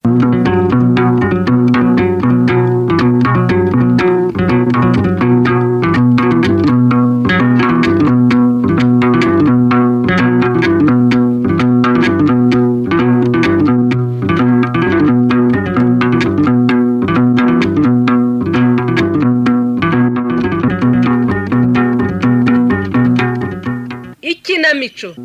Ikinamico.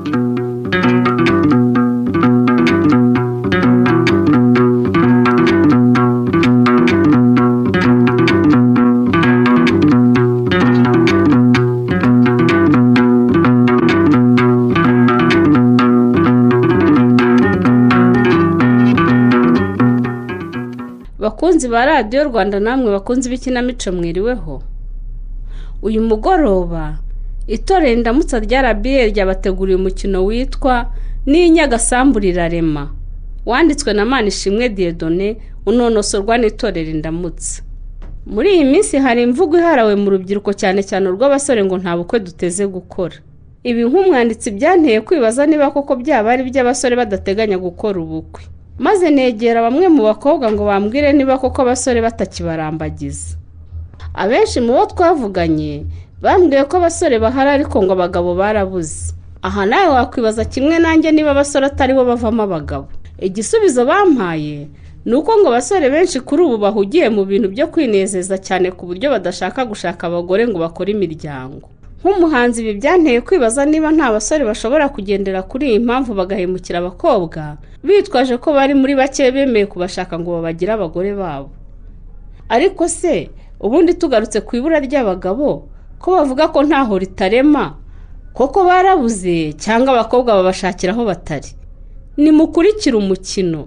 Bakunzi ba Radio Rwanda namwe bakunzi b'ikinamico mwiriweho. Uyu mugoroba itorero Indamutsa rya RBA ryabateguriye umukino witwa N'inyagasambu rirarema, wanditswe na Manishimwe Dieudonné, unonosorwa n'itorero Indamutsa. Muri iyi minsi hari imvugo iharawe mu rubyiruko cyane cyane urw'abasore ngo nta bukwe duteze gukora. Ibi nk'umwanditsi byanteye kwibaza niba koko byaba ari by'abasore badateganya gukora ubukwe. Maze negera bamwe mu bakobwa ngo bambwire niba koko abasore batakibarambagiza. Abenshi mu bo twavuganye bambwiye ko abasore bahari ariko ngo abagabo barabuze. Aha nawe wakwibaza kimwe nanjye niba abasore atari bo bavamo abagabo. Igisubizo bampaye nuko ngo abasore benshi kuri ubu bahugiye mu bintu byo kwinezeza cyane ku buryo badashaka gushaka abagore ngo bakore imiryango. Nk'umuhanzi ibi byanteye kwibaza niba nta basore bashobora kugendera kuri iyi mpamvu bagahemukira abakobwa bitwaje ko bari muri bake bemeye kubashaka ngo babagire abagore babo. Ariko se ubundi tugarutse ku ibura ry'abagabo ko bavuga ko ntaho ritarema, koko barabuze cyangwa abakobwa babashakira aho batari? Nimukurikira umukino.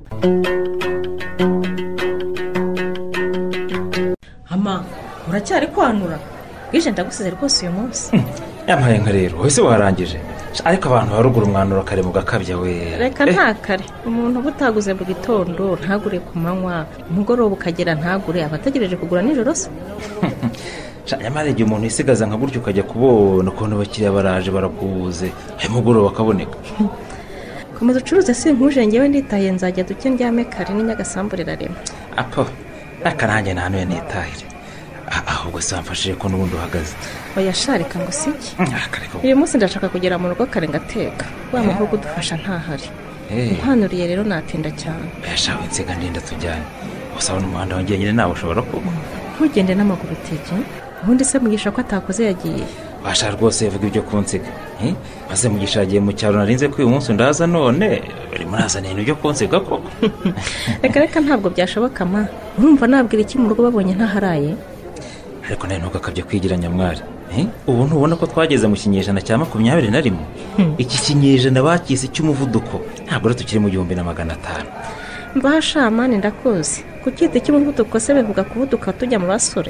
Ama uracyari kwanura? Bwije ndagusize rwose uyu munsi. Yampaye nka rero wese warangije. Ariko abantu barugura umwanuro kare mu gakabya we. Reka nta kare. Umuntu butaguze mu gitondo ntagure ku manywa, umugoroba ukagera ntagure, abategereje kugura nijoro se. Nyamara igihe umuntu yisigaza nka gutyo ukajya kubona ukuntu abakiriya baraje barakubuze, ayo mugoroba bakaboneka. Komeza ucuruze sinkuje ngewe nditaye nzajya duke ndyame kare n'inyagasambu rirarema. Apo akarange nanuye nitahire. Ahubwo samfashije ko n'ubundi uhagaze. Oya sharika ngo siki. Uyu munsi ndashaka kugera mu rugo kare ngateka. Wa mahoro kudufasha ntahari. Nkanuriye rero natinda cyane. Yashawe insiga ndinda tujyane. Usabona umuhanda wanjye nyine nawe ushobora kuba. Ntugende n'amaguru teke. Ubundi se mugisha ko atakoze yagiye. Washa rwose yavuga ibyo kunsiga. Maze mugisha yagiye mu cyaro narinze ko uyu munsi ndaza none bari murazana ibintu byo kunsiga koko. Reka ntabwo byashoboka ma. Urumva nabwira iki mu rugo babonye ntaharaye? Ariko nayo ntugakabye kwigira nyamwari. Ubu ntubona ko twageze mu kinyejana cya 21. Iki kinyejana bakise cy'umuvuduko ntabwo tukiri mu 1500. Mbasha mani ndakoze. Kukite cy'umuvuduko se bivuga kuvuduka tujya mu basore.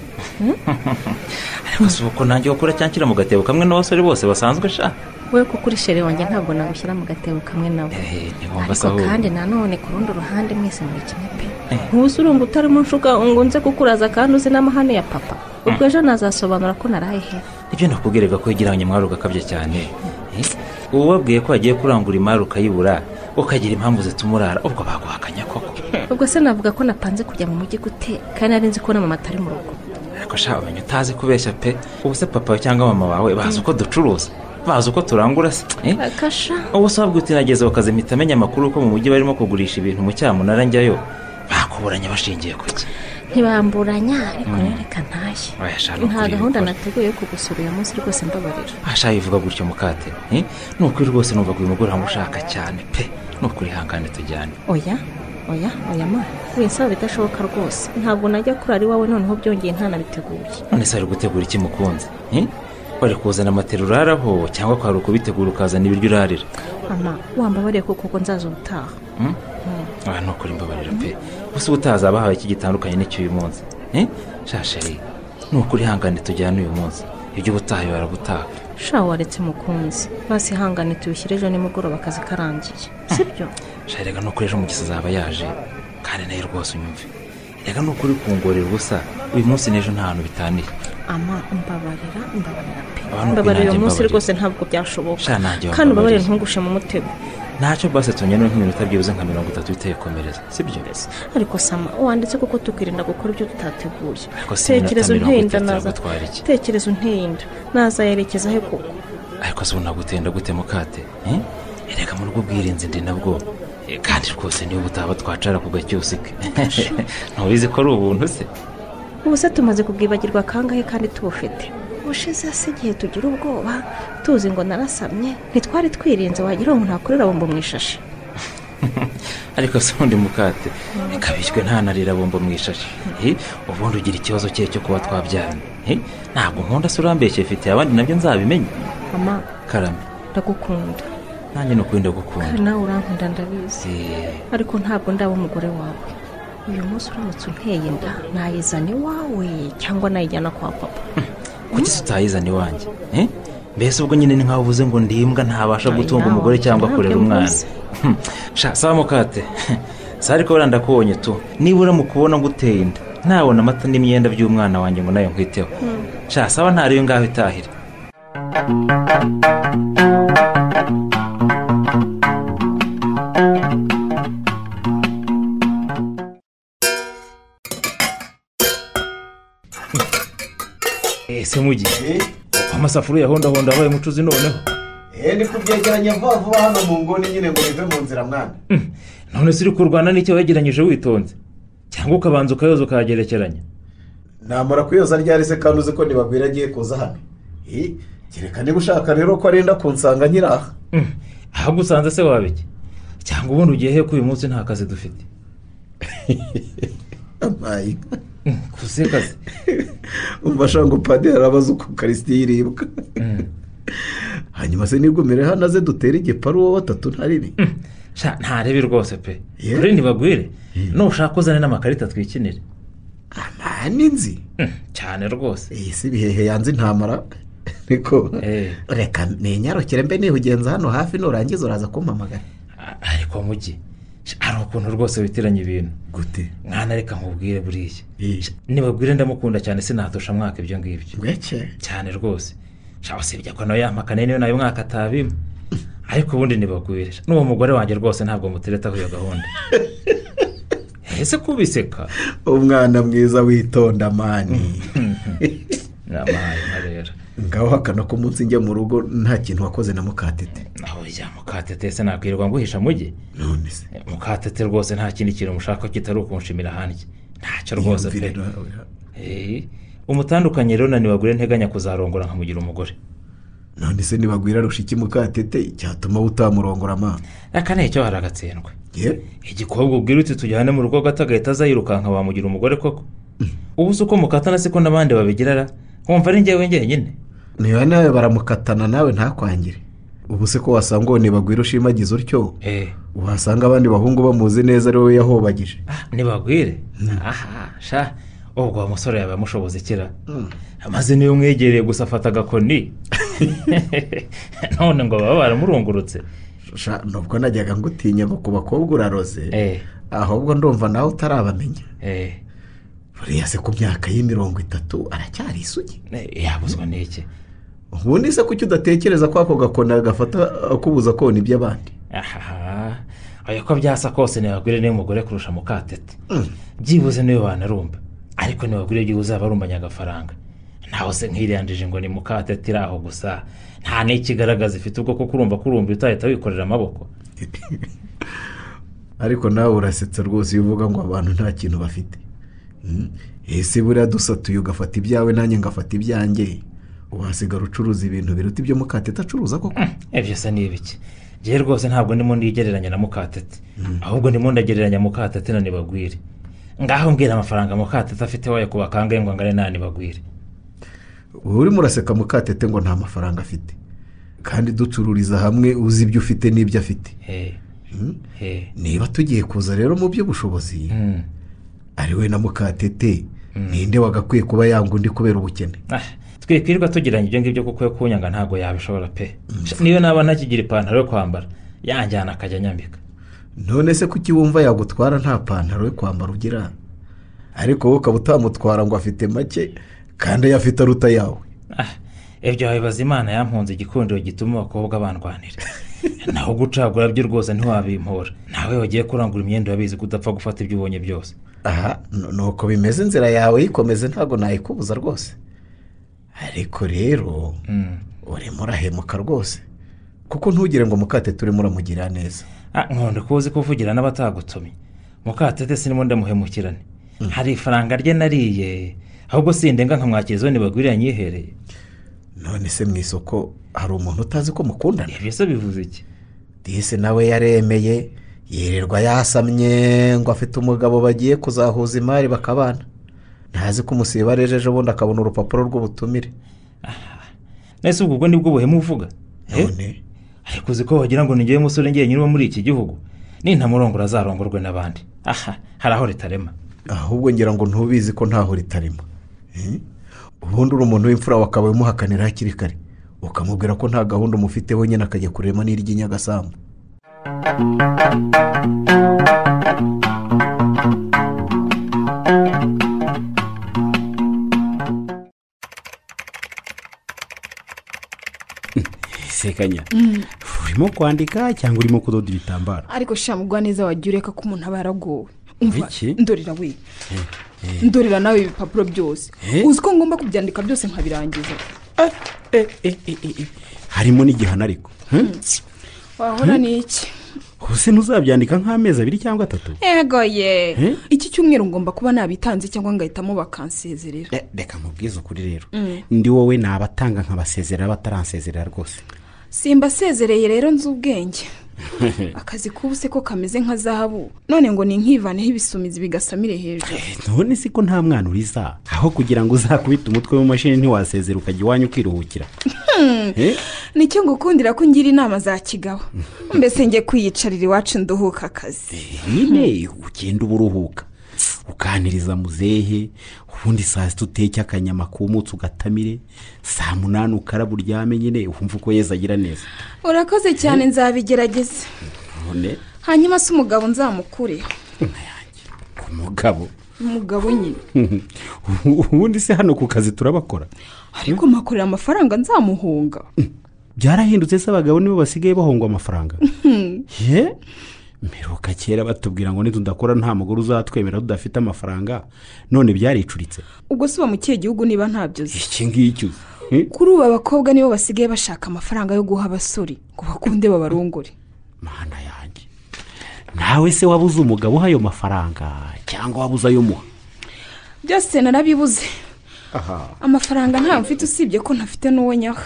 Ariko suko nanjye ukora cyankira mu gatebo kamwe n'abasore bose basanzwe sha. Wewe ko kuri shere wanjye ntabwo nagushyira mu gatebo kamwe nawe. Nigomba saho. Kandi nanone ku rundi ruhande mwese muri kimwe pe. Ntusurungu utari mu nshuga ngo nze kukuraza kandi uzi n'amahane ya papa. Ubwo ejo nazasobanura ko naraye he. Ibyo nakubwiraga ko yigiranye mwaro gakabye cyane. Ubu wabwiye ko agiye kurangura imari ukayibura ukagira impamvu zitumurara ubwo baguhakanya koko. Ubwo se navuga ko napanze kujya mu mujyi gute kandi ari nzi ko na mama atari mu rugo. Ariko sha umenye utazi kubeshya pe. Ubu se papa cyangwa mama wawe bazi uko ducuruza. Bazi uko turangura se. Akasha. Ubu sabwe utinageze bakazimita amenya amakuru ko mu mujyi barimo kugurisha ibintu mu cyamunara njyayo. Bakuburanya bashingiye kuki. Ntibamburanya ariko reka ntashye. Nta gahunda nateguye kugusura uyu munsi rwose mbabarira. Asha yivuga gutyo mukate. Nuko rwose numva ko uyu mugore amushaka cyane pe. Nuko rihangane tujyane. Oya ma. Winsaba bidashoboka rwose. Ntabwo najya kuri ari wawe noneho byongeye ntanabiteguye. None se ari gutegura iki mukunzi? Bari kuzana amateruraraho cyangwa kwari kubitegura ukazana ibiryo urarira. Mama wambabariye kuko nzaza ubutaha. Nuko rimbabarira pe. Bose ubutaza abahaye iki gitandukanye n'icyo uyu munsi. Shasheri. Nuko rihangane tujyane uyu munsi. Ibyo ubutaha barabutaha. Sha waretse mukunzi. Basi hangane tubishyire ejo nimugoroba akazi karangiye. Sibyo? Sharega nuko ejo mu gisazaba yaje. Kandi nayo rwose unyumve. Rega nuko uri kungorera ubusa. Uyu munsi n'ejo nta hantu bitaniye. Ama mbabarira pe. Mbabarira uyu munsi rwose ntabwo byashoboka. Kandi ubabarire ntungushe mu mutego. ntacyo basi tongera nk'iminota byibuze nka 30 itekomereza sibyo ariko sama wanditse kuko tukirinda gukora ibyo tutateguye tekereza untenda naza tekereza untenda naza yerekeza he koko ariko se unagutenda gute mukate ereka mu rugo bwirinze ndi nabwo kandi rwose niyo butaba twacara ku gacyosike ntubizi ko ari ubuntu se ubu se tumaze kubwibagirwa kangahe kandi tubufite ushize se igihe tugira ubwoba tuzi ngo narasamye ntitwari twirinze wagira ngo ntakorera bombo mu ishashi ariko se undi mukate kabishywe ntanarira bombo mu ishashi ubundi ugira ikibazo cyo kuba twabyarana ntabwo nkunda se urambeshye mfite abandi nabyo nzabimenye mama karame ndagukunda nanjye nukwenda gukunda nawe urankunda ndabizi ariko ntabwo ndaba umugore wawe uyu munsi uramutse unteye inda nayizana iwawe cyangwa nayijyana kwa papa kuki tutayizana iwanjye mbese ubwo nyine ni nkaho uvuze ngo ndimbwa ntabasha gutunga umugore cyangwa kurera umwana sawa mukate sari ko wenda kubonye tu nibura mu kubona nguteye inda nabona amata n'imyenda by'umwana wanjye ngo nayo nkwiteho sawa ntariyo ngaho itahire ese mugiye amasafuriya honda abaye mucuzi noneho ndi kubyegeranya vuba hano mu ngoni nyine ngo bive mu nzira mwana none se uri kurwana n'icyo wegeranyije witonze cyangwa ukabanza ukayoza ukagerekeranya namara kuyoza ryari se kandi uzi ko ntibagwira agiye kuza hano kereka niba ushaka rero ko arenda kunsanga nyiraha aho gusanze se wabiki cyangwa ubundi ugiye he ko uyu munsi nta kazi dufite amayi kusekaze umfasha ngo padiri arabaza uko karisiti yiribwa hanyuma se nigumire hano aze dutere igiparu wowe batatu ntaribi ntarebi rwose pe kuri ntibagwire nushaka uzane n'amakarita twikinire amani nzi cyane rwose si ibihehe yanze ntamara niko reka ninyarukire mbe nihugenza hano hafi nurangiza uraza kumpamagara ariko mugi ari ukuntu rwose witiranya ibintu gute mwana reka nkubwire buriya nibagwire ndamukunda cyane sinatosha mwaka ibyo ngibyo cyane rwose shaho sibye ko nayo yampakane niyo nayo mwaka atabima ariko ubundi nibagwire n'uwo mugore wanjye rwose ntabwo mutereta iyo gahunda ese kubiseka umwana mwiza witonda mani namaye marera ngaho hakana ko munsi njye mu rugo nta kintu wakoze na mukatete naho ya mukatete se nakwirirwa nguhisha mugi none se mukatete rwose nta kindi kintu mushaka kitari ukunshimira hanjye ntacyo rwose pe umutandukanye rero nibagwire nteganya kuzarongora nkamugira umugore none se nibagwira rushiki mukatete cyatuma utamurongora ama akane icyo haragatsendwe igikobwa ubwira uti tujyane mu rugo gatagahita azayirukanka wamugira umugore koko ubu se uko mukatana se ko n'abandi babigirara wumva ari njyewe nyine niba nawe baramukatana nawe ntakwangire ubu se ko wasanga ngo nibagwire ushimagize utyo uhasanga abandi bahungu bamuzi neza ari wowe yahobagije nibagwire sha ubwo wa musore yaba amushoboza ikira amaze niyo umwegereye gusa afata agakoni none ngo baba baramurungurutse nubwo najyaga ngutinya ku bakobwa uraroze ahubwo ndumva nawe utarabamenya buriya se ku myaka y'30 aracyari isugi yabuzwa n'iki ubundi se kuki udatekereza ko ako gakona gafata akubuza kona iby'abandi ayo ko byasa kose nibagwire niyo mugore kurusha mukatete byibuze niyo banarumba ariko nibagwire byibuze abarumbanya agafaranga naho se nk'iriyandije ngo ni mukatete iraho gusa nta n'ikigaragaza ifite ubwo ko kurumba utahita wikorera amaboko ariko nawe urasetsa rwose iyo uvuga ngo abantu nta kintu bafite ese buriya dusatuye ugafata ibyawe nanjye ngafata ibyanjye uhasigara ucuruza ibintu biruta ibyo mukatete acuruza koko ibyo se ni ibiki ngewe rwose ntabwo ndimo ndigereranya na mukatete ahubwo ndimo ndagereranya mukatete na nibagwire ngaho mbwira amafaranga mukatete afite wayo kuba kangahe ngo angane na nibagwire urimo uraseka mukatete ngo nta mafaranga afite kandi ducururiza hamwe uzi ibyo ufite n'ibyo afite niba tugiye kuza rero mu by'ubushobozi ari we na mukatete ninde wagakwiye kuba yanga undi kubera ubukene twikwirirwa tugiranye ibyo ngibyo kuko yo kunyanga ntabwo yabishobora pe niyo naba ntakigira ipantaro yo kwambara yanjyana akajya nyambika none se kuki wumva yagutwara nta pantaro yo kwambara ugira ariko wowe ukaba utamutwara ngo afite make kandi iyo afite aruta yawe ibyo wabibaza imana yampunze igikundiro gituma abakobwa bandwanira naho gucagura byo rwose ntiwabimpora. Nawe wagiye kurangura imyenda urabizi ko udapfa gufata ibyo ubonye byose. aha nuko bimeze, inzira yawe yikomeze ntabwo nayikubuza rwose, ariko rero urimo urahemuka rwose, kuko ntugire ngo Mukatete urimo uramugira neza. Nkunda ko uzi kuvugira n'abatagutumye. Mukatete sinimo ndamuhemukirane. Hari ifaranga rye nariye, ahubwo sindenga nkamwakiriza ni bagwiranye yihereye. None se mu isoko hari umuntu utazi ko mukundana? Ibyo se bivuze iki? Dise nawe yaremeye yirirwa yasamye ngo afite umugabo bagiye kuzahuza imari bakabana, ntazi ko umusiba arejeje ubundi akabona urupapuro rw'ubutumire. Nese ubwo nibwo buhemu uvuga? None ariko uzi ko wagira ngo ninjye musore ngiye nyirwa muri iki gihugu, nintamurongora azarongorwe n'abandi. Hari aho ritarema. Ahubwo ngira ngo ntubizi ko ntaho ritarema. Ubundi uri umuntu w'imfura wakabaye umuhakanira hakiri kare, ukamubwira ko nta gahunda umufiteho nyine akajya kurema n'iry'inyagasambu. Sekanya, urimo kwandika cyangwa urimo kudoda ibitambaro? Ariko shamugwa neza wagiye ureka ko umuntu aba yaragowe. Umva, Iki? ndorera we. Ndorera nawe ibipapuro byose. Uzi ko ngomba kubyandika byose nkabirangiza. Harimo n'igihano ariko. Wahora ni iki? Ubuse ntuzabyandika nk'amezi 2 cyangwa 3? Ego ye. Iki cyumweru ngomba kuba nabitanze cyangwa ngahitamo bakansezerera. Reka mubwize ukuri rero. Ndi wowe nabatanga nkabasezerera bataransezerera rwose. Simba sezereye rero nzi ubwenge. Akazi kubuse ko kameze nka zahabu, none ngo ni nkivaneho ibisumizi bigasamire hejuru. None siko nta mwana uriza, aho kugira ngo uzakubita umutwe mu mashini ntiwasezera ukajya iwanyu ukiruhukira. Nicyo ngukundira ko ngira inama za kigabo. Mbese nge kwiyicarira iwacu nduhuka akazi. Nyine ugenda uburuhuka ukaniriza muzehe, ubundi saa 6 uteke akanyama kumutse ugatamire, saa 8 ukaraba uryame nyine wumva uko Yesu agira neza. Urakoze cyane, nzabigerageza. None hanyuma se umugabo nzamukure? Umugabo nyine. Ubundi se hano ku kazi turabakora, ariko makorera amafaranga nzamuhunga. Byarahindutse se abagabo nibo basigaye bahongwa amafaranga. Mperuka kera batubwira ngo nitudakora nta mugore uzatwemera tudafite amafaranga, none byaricuritse. Ubwo se mu kihe gihugu niba ntabyoze? Iki ngicyo kuri ubu abakobwa nibo basigaye bashaka amafaranga yo guha abasore ngo bakunde babarongore. Mana yanjye, nawe se wabuze umugabo hayo mafaranga cyangwa wabuze ayo muha? Byose narabibuze. Amafaranga nta mfite usibye ko ntafite n'uwo nyaha.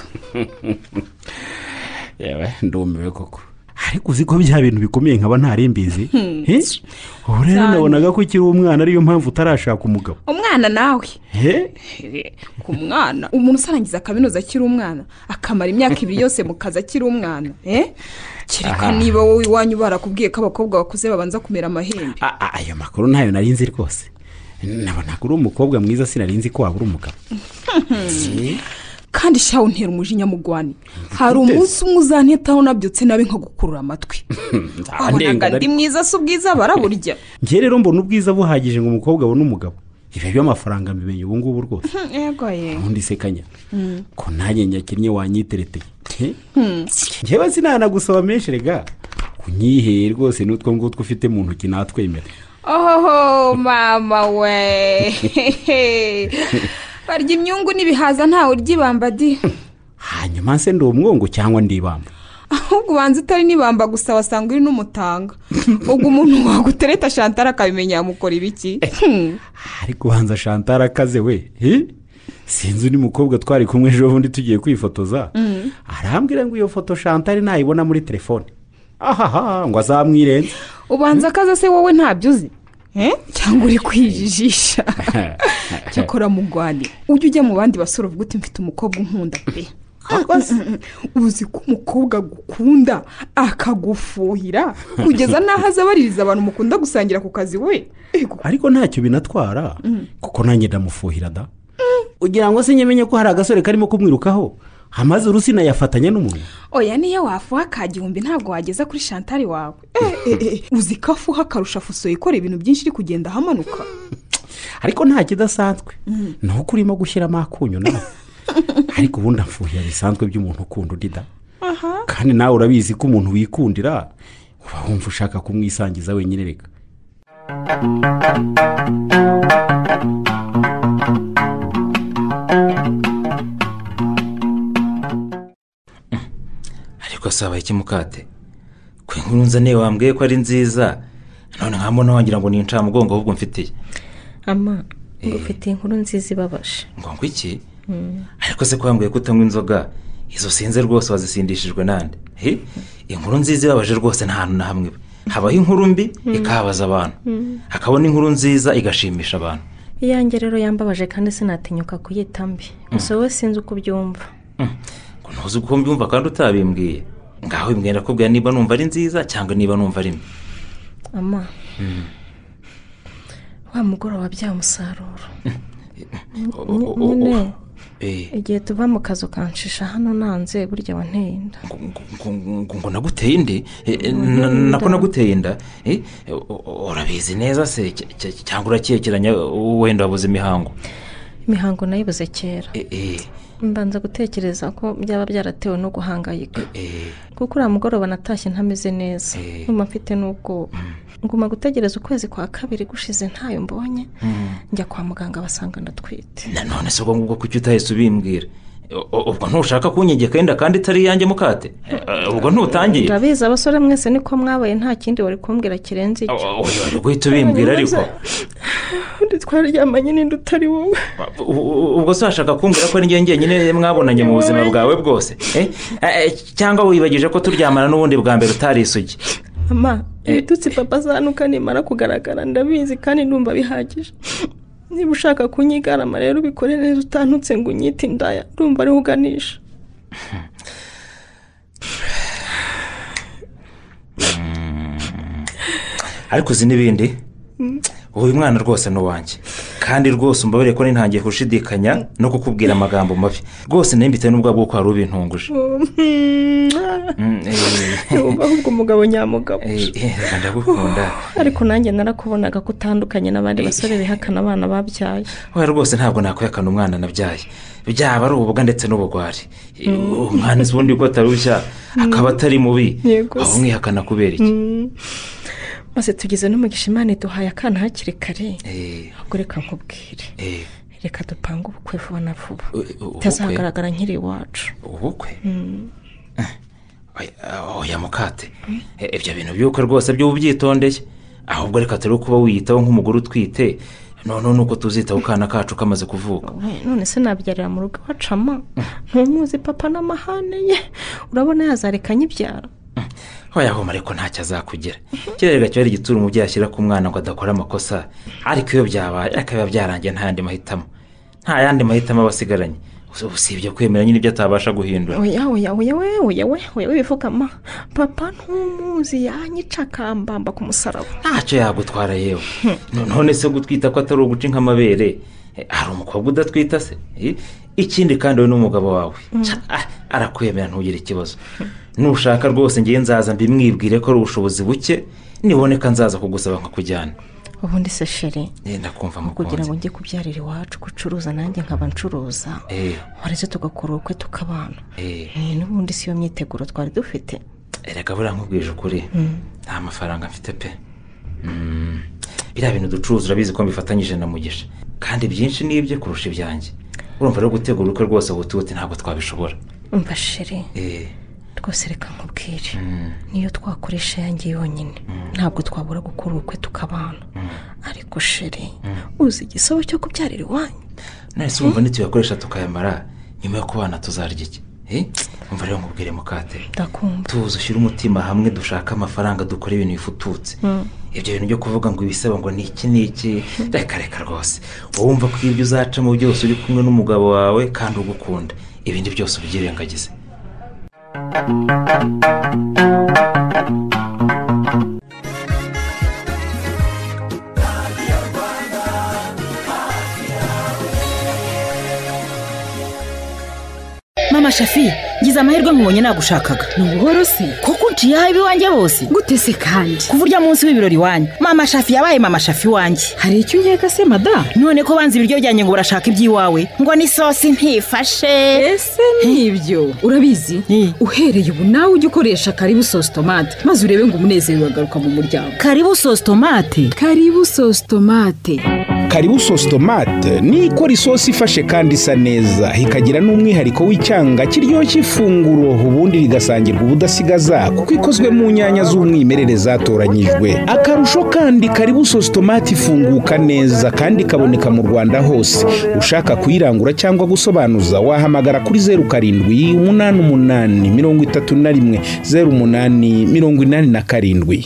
Yewe ndumiwe koko. Ariko uzi ko bya bintu bikomeye nkaba ntarembizi. Ubu rero nabonaga ko kiri umwana ariyo mpamvu utarashaka umugabo. Umwana nawe? Ku mwana umuntu usarangiza kaminuza akiri umwana akamara imyaka 2 yose mu kazi akiri umwana. Kireka niba wowe iwanyu barakubwiye ko abakobwa bakuze babanza kumera amahembe. Ayo makuru ntayo narinzi rwose. Nabona ko uri umukobwa mwiza, sinarinzi ko wabura umugabo. Kandi shaho ntera umujinya mugwani. Hari umunsi umuzantetaho nabyutse nabi nko gukurura amatwi. Wabonaga ndi mwiza se ubwiza baraburya. Nge rero mbona ubwiza buhagije ngo umukobwa abone umugabo. Ibi by'amafaranga mbimenye ubu ngubu rwose. Yego ye. Undi Sekanya. Ko nanjye nyakinnye wanyitereteye. Ngewe sinanagusaba menshi rega. Kunyihe rwose n'utwo ngutwo ufite mu ntoki natwemera. Oho mama we. Barya imyungu n'ibihaza ntawe uryibamba di. Hanyuma se ndi umwongo cyangwa ndibamba? Ahubwo banze utari nibamba gusa wasanga uri n'umutanga. Ubwo umuntu wagutereta Chantal akabimenya yamukora ibiki? Ariko banza Chantal akaze we. Sinzi ni mukobwa twari kumwe ejo bundi tugiye kwifotoza. Arambwira ngo iyo foto Chantal nayibona muri telefone. Ngo azamwirenze. Ubanza akaza se wowe ntabyuzi? Cyangwa uri kwijijisha? Cyakora mugwani ujye ujya mu bandi basore uvuga uti mfite umukobwa unkunda pe. Uzi ko umukobwa gukunda akagufuhira kugeza naho azabaririza abantu mukunda gusangira ku kazi we. Ariko ntacyo binatwara kuko nanjye ndamufuhira da. Ugira ngo se nyemenye ko hari agasore karimo kumwirukaho hamaze urusina yafatanya n'umuntu. Oya niyo wafuha kagihumbi ntabwo wageza kuri Chantal wawe. Uzi ko afuha karusha fuso ikora ibintu byinshi iri kugenda hamanuka. Ariko nta kidasanzwe. Nuko urimo gushyira makunyu nawe. Ariko ubundi amfuhira bisanzwe by'umuntu ukunda udida. kandi nawe urabizi ko umuntu wikundira uba wumva ushaka kumwisangiza wenyine reka. ariko saba iki mukate ko inkuru nzaniye wambwiye ko ari nziza none nkabona wagira ngo ni incamugongo ahubwo mfitiye. ama ngufitiye inkuru nziza ibabaje. ngo iki? ariko se ko wambwiye ko utanywa inzoga izo sinze rwose wazisindishijwe nande? inkuru nziza ibabaje rwose nta hantu na hamwe habaho inkuru mbi ikababaza abantu, hakabona inkuru nziza igashimisha abantu. iyanjye rero yambabaje kandi sinatinyuka kuyita mbi, gusa wowe sinzi uko ubyumva. ngo ntuzi uko mbyumva kandi utabimbwiye, ngaho imbwira nakubwira niba numva ari nziza cyangwa niba numva ari mbi. ama wa mugoroba wabyaye umusaruro nyine igihe tuva mu kazi ukanshisha hano nanze burya wanteye inda. ngo naguteye inde? nako naguteye inda? urabizi neza se cyangwa urakekeranya wenda wabuze imihango? imihango nayibuze kera. mbanza gutekereza ko byaba byaratewe no guhangayika kuko uriya mugoroba natashye ntameze neza, nyuma mfite n'ubwoba. nguma gutegereza ukwezi kwa kabiri gushize ntayo mbonye, njya kwa muganga basanga ndatwite. none se ubwo ngubwo kuki utahise ubimbwira? ubwo ntushaka kunyegeka inda kandi itari iyanjye mukate? ubwo ntutangiye? urabizi abasore mwese niko mwabaye, nta kindi wari kumbwira kirenze icyo. wari guhita ubimbwira ariko undi twaryamanye n'indi utari wowe. ubwo se washaka kumbwira ko ari njye nyine mwabonanye mu buzima bwawe bwose? cyangwa wibagije ko turyamana n'ubundi bwa mbere utari isugi? ama ibitutsi papa azanuka nimara kugaragara ndabizi kandi ndumva bihagije. niba ushaka kunyigarama rero ubikore neza utantutse ngo unyite indaya, ndumva ariho uganisha. ariko uzi n'ibindi, uyu mwana rwose ni uwanjye kandi rwose umbabarire ko nintangiye gushidikanya no kukubwira amagambo mabi rwose n'imbite n'ubwo bw'uko hari ubintunguje. ahubwo umugabo nyamugabo. ndagukunda ariko nanjye narakubonaga ko utandukanye n'abandi basore bihakana abana babyaye. wowe rwose ntabwo nakwihakana umwana nabyaye, byaba ari ububwa ndetse n'ubugwari. umwana si ubundi ko atarushya akaba atari mubi, aho mwihakana kubera iki? maze tugize n'umugisha Imana iduhaye akana hakiri kare. ahubwo reka nkubwire, reka dupange ubukwe vuba na vuba itazagaragara nkiri iwacu. ubukwe? oya mukate, ibyo bintu by'uko rwose byo ubyitondeye, ahubwo reka turi kuba wiyitaho nk'umugore utwite, none nuko tuzitaho ukana kacu kamaze kuvuka. none se nabyarira mu rugo wacama? ntumuzi papa n'amahane ye, urabona yazarekanye ibyara. hoyaho ariko ntacyo azakugira, kirerega cyo ari igitsura umubyeyi ashyira ku mwana ngo adakora amakosa, ariko iyo byabaye akaba byarangiye nta yandi mahitamo abasigaranye usibye kwemera nyine ibyo atabasha guhindura. oya wivugama, papa ntumuzi yanyica akambamba ku musaraba. ntacyo yagutwara yewe. none se gutwita ko atari uguca nk'amabere, hari umukobwa udatwita se? ikindi kandi we n'umugabo wawe arakwemera ntugire ikibazo. nushaka rwose ngiye nzaza mbimwibwire ko ari ubushobozi buke, niboneka nzaza kugusaba nkakujyana. ubundi se sheri, ndakumva mukunzi, kugira ngo njye kubyarira iwacu gucuruza nanjye nkaba ncuruza, wareze tugakora ubukwe tukabana. n'ubundi si yo myiteguro twari dufite. erega buriya nkubwije ukuri nta mafaranga mfite pe. biriya bintu ducuruza urabizi ko mbifatanyije na Mugisha, kandi byinshi ni ibye kurusha ibyanjye. urumva rero gutegura ubukwe rwose bututi ntabwo twabishobora. umva sheri, rwose reka nkubwire, niyo twakoresha yanjye yonyine ntabwo twabura gukora ubukwe tukabana. ariko sheri, uzi igisabo cyo kubyarira iwanyu? nese wumva ntituyakoresha tukayamara, nyuma yo kubana tuzarya iki? umva rero nkubwire mukate, ndakumva. tuzi ushyire umutima hamwe, dushaka amafaranga dukora ibintu bifututse. ibyo bintu byo kuvuga ngo ibisaba ngo ni iki reka rwose. wumva ko ibyo uzacamo byose uri kumwe n'umugabo wawe kandi ugukunda, ibindi byose ubyirengagize. mama Shafi, ngize amahirwe nkubonye nagushakaga. ni ubuhoro se? koko unciye aho iwanjye bose gute se kandi kuva urya munsi w'ibirori wanyu mama shafi yabaye mama shafi wanjye hari icyo unkeka se mada none ko banze ibiryo byanjye ngo barashaka iby'iwawe ngo n'isosi ntifashe ese n'ibyo urabizi uhereye ubu nawe ujya ukoresha karibu sosi tomate maze urebe ngo umunezero uragaruka mu muryango. Karibu sosi tomate. Karibu sosi tomate. Karibu sosi tomate ni ikora isosi ifashe kandi isa neza ikagira n'umwihariko w'icyanga kiryoshya ifunguro ubundi rigasangirwa ubudasigaza kuko ikozwe mu nyanya z'umwimerere zatoranyijwe. Akarusho kandi Karibu sosi tomate ifunguka neza kandi ikaboneka mu Rwanda hose. Ushaka kuyirangura cyangwa gusobanuza wahamagara kuri 0788310887.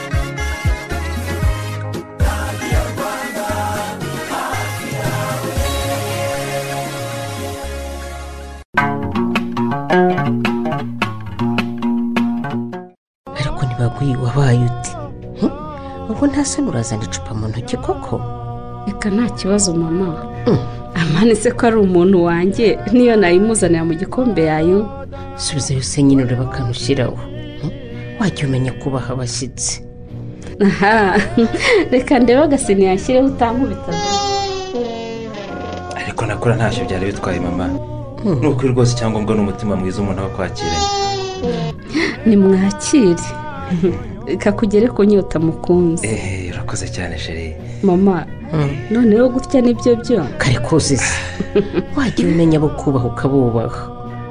ariko ntibagwiye wabaye uti ubwo nta sano urazana icupa mu ntoki koko. reka nta kibazo mama amanitse ko ari umuntu wanjye niyo nayimuzanira mu gikombe yayo. subiza yose nyine ureba akantu ushyiraho wajya umenya kubaha abashyitsi. aha reka ndebe agasini yashyireho utankubita. ariko nakora ntacyo byari bitwaye mama. ni ukuri rwose icyangombwa n'umutima mwiza umuntu aba akwakiranye. nimwakire kakugere ku nyota mukunzi. urakoze cyane sheri. mama noneho gutya nibyo byo kare kuzize wajya umenya abo kubaha ukabubaha.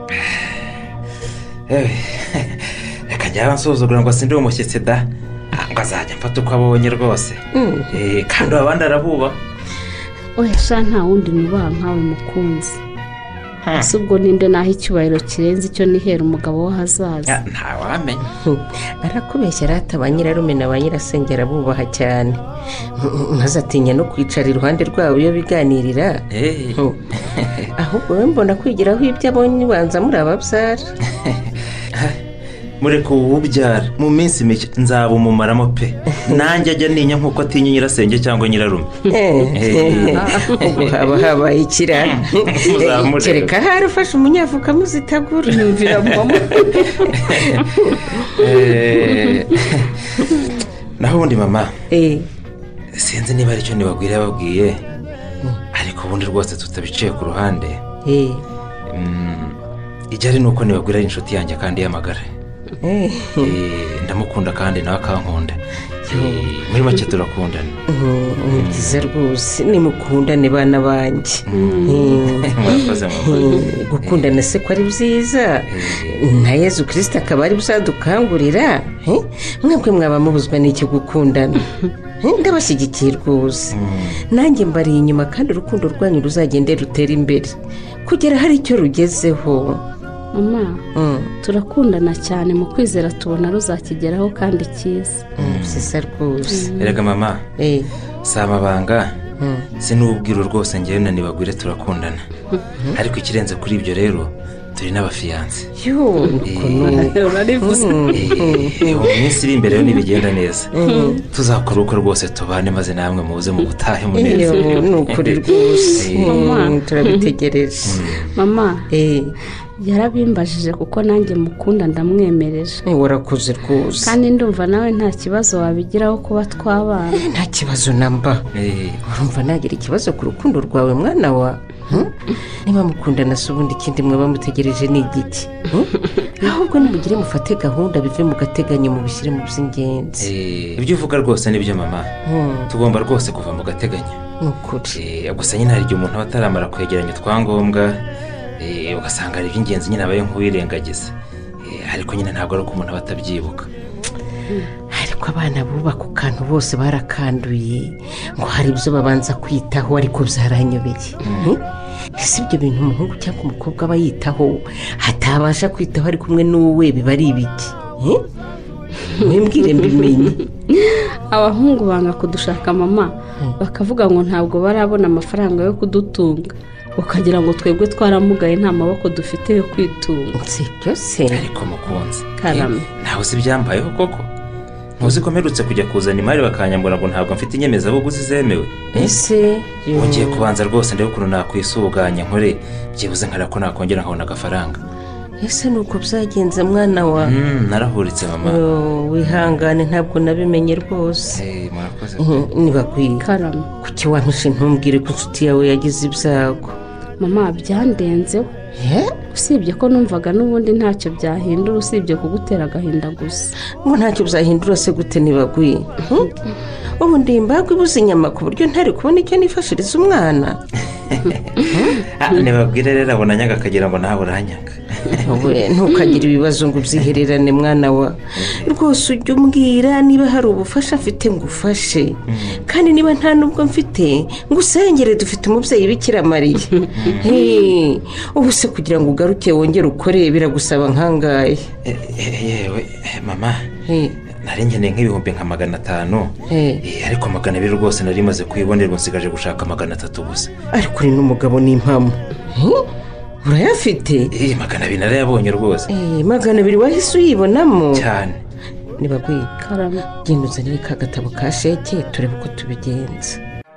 reka njya nsuzugura ngo sinde umushyitsi da ngo azajya mfata uko abonye rwose. kandi abandi arabubaha. oya sha nta wundi nubaha nkawe mukunzi. ese ubwo ninde naho icyubahiro kirenze icyo nihera umugabo w'ahazaza. ntawamenya. arakubeshya rata ba nyirarume na ba nyirasengera bubaha cyane maze atinya no kwicara iruhande rwabo iyo biganirira. ahubwo we mbona kwigiraho ibyo abonye ubanza muri ababyara. mureke uwubyara mu minsi mike nzaba umumaramo pe. nanjye ajya ninya nk'uko atinya nyirasenge cyangwa nyirarume. ubwo haba habaye ikirara. kereka hari ufashe umunyavuka muzitagura yumvira mama. naho ubundi mama sinzi niba aricyo nibabwira yababwiye ariko ubundi rwose tutabiciye ku ruhande. ijyari ni uko nibabwira ari inshuti yanjye kandi y'amagara. ndamukunda kandi nawe akankunda. muri make turakundana. ni byiza rwose nimukundane bana banjye. murakoze mama. gukundana se ko ari byiza na Yezu Kristo akaba ari buzadukangurira. mwebwe mwaba mubuzwa n'icyo gukundana. ndabashyigikiye rwose nanjye mbari inyuma kandi urukundo rwanyu ruzagende rutera imbere kugera hari icyo rugezeho. mama turakundana cyane mu kwizera tubona ruzakigeraho kandi cyiza. byiza rwose. erega mama si amabanga sinubwira rwose ngewe na nibagwire turakundana ariko ikirenze kuri ibyo rero turi n'abafiyanse. urarivuze. mu minsi iri imbere yo nibigenda neza tuzakora uko rwose tubane maze namwe muze mu gutahe muneza. ni ukuri rwose turabitegereje. mama yarabimbajije kuko nanjye mukunda ndamwemereje. warakoze rwose kandi ndumva nawe nta kibazo wabigiraho kuba twabana. nta kibazo namba. urumva nagira ikibazo ku rukundo rwawe mwana wa. niba mukundana se ubundi ikindi mwaba mutegereje ni igiki. ahubwo nimugire mufate gahunda bive mu gateganyo mubishyire mu by'ingenzi. ibyo uvuga rwose nibyo mama. tugomba rwose kuva mu gateganyo. ni ukuri. gusa nyine hari igihe umuntu aba ataramara kwegeranya utwangombwa ugasanga ari iby'ingenzi nyine abaye nk'uwirengagiza. ariko nyine ntabwo ari uko umuntu aba atabyibuka. ariko abana buba ku kantu bose barakanduye ngo hari ibyo babanza kwitaho ariko byaranyobeye. ese ibyo bintu umuhungu cyangwa umukobwa aba yitaho atabasha kwitaho ari kumwe n'uwe biba ari ibiki? mwimbwire mbimenye. abahungu banga kudushaka mama bakavuga ngo ntabwo barabona amafaranga yo kudutunga ukagira ngo twebwe twaramugaye nta maboko dufite yo kwitunga. si byose. ariko mukunzi karame ntawe uzi ibyambayeho koko. ntuzi ko mperutse kujya kuzana imari bakanyambura ngo ntabwo mfite inyemezabuguzi zemewe. ese ngiye kubanza rwose ndebe ukuntu nakwisuganya nkore byibuze nkara ko nakongera nkabona agafaranga. ese ni uko byagenze mwana wa narahuritse mama. Wihangane ntabwo nabimenye rwose. Murakoze. Ntibakwiye Karame, kuki wampishe ntumbwire ko inshuti yawe yagize ibyago? mama byandenzeho, usibye ko numvaga n'ubundi ntacyo byahindura usibye kugutera agahinda gusa. Ngo ntacyo byahindura se gute ntibakwiye? Ubu ndi imbagwa ibuze inyama ku buryo ntari kubona icyo nifashiriza umwana. Ntibabwire rero abona nyaga akagira ngo nawe uranyaga. Ntukagire ibibazo ngo ubyihererane mwana wa. Rwose ujye umbwira niba hari ubufasha mfite ngo ufashe, kandi niba nta nubwo mfite ngo usengere, dufite umubyeyi Bikira Mariya. Ubu se kugira ngo ugaruke wongere ukore biragusaba nkangahe? Yewe mama, nari nkeneye nk'ibihumbi nka 500, ariko 200 rwose nari maze kwibonera, nsigaje gushaka 300 gusa. Ariko uri n'umugabo n'impamo, urayafite? 200 narayabonye rwose. 200 wahise uyibonamo cyane. Ntibakwiye. Karame, genda uzanire ka gatabo ka sheke turebe uko tubigenza.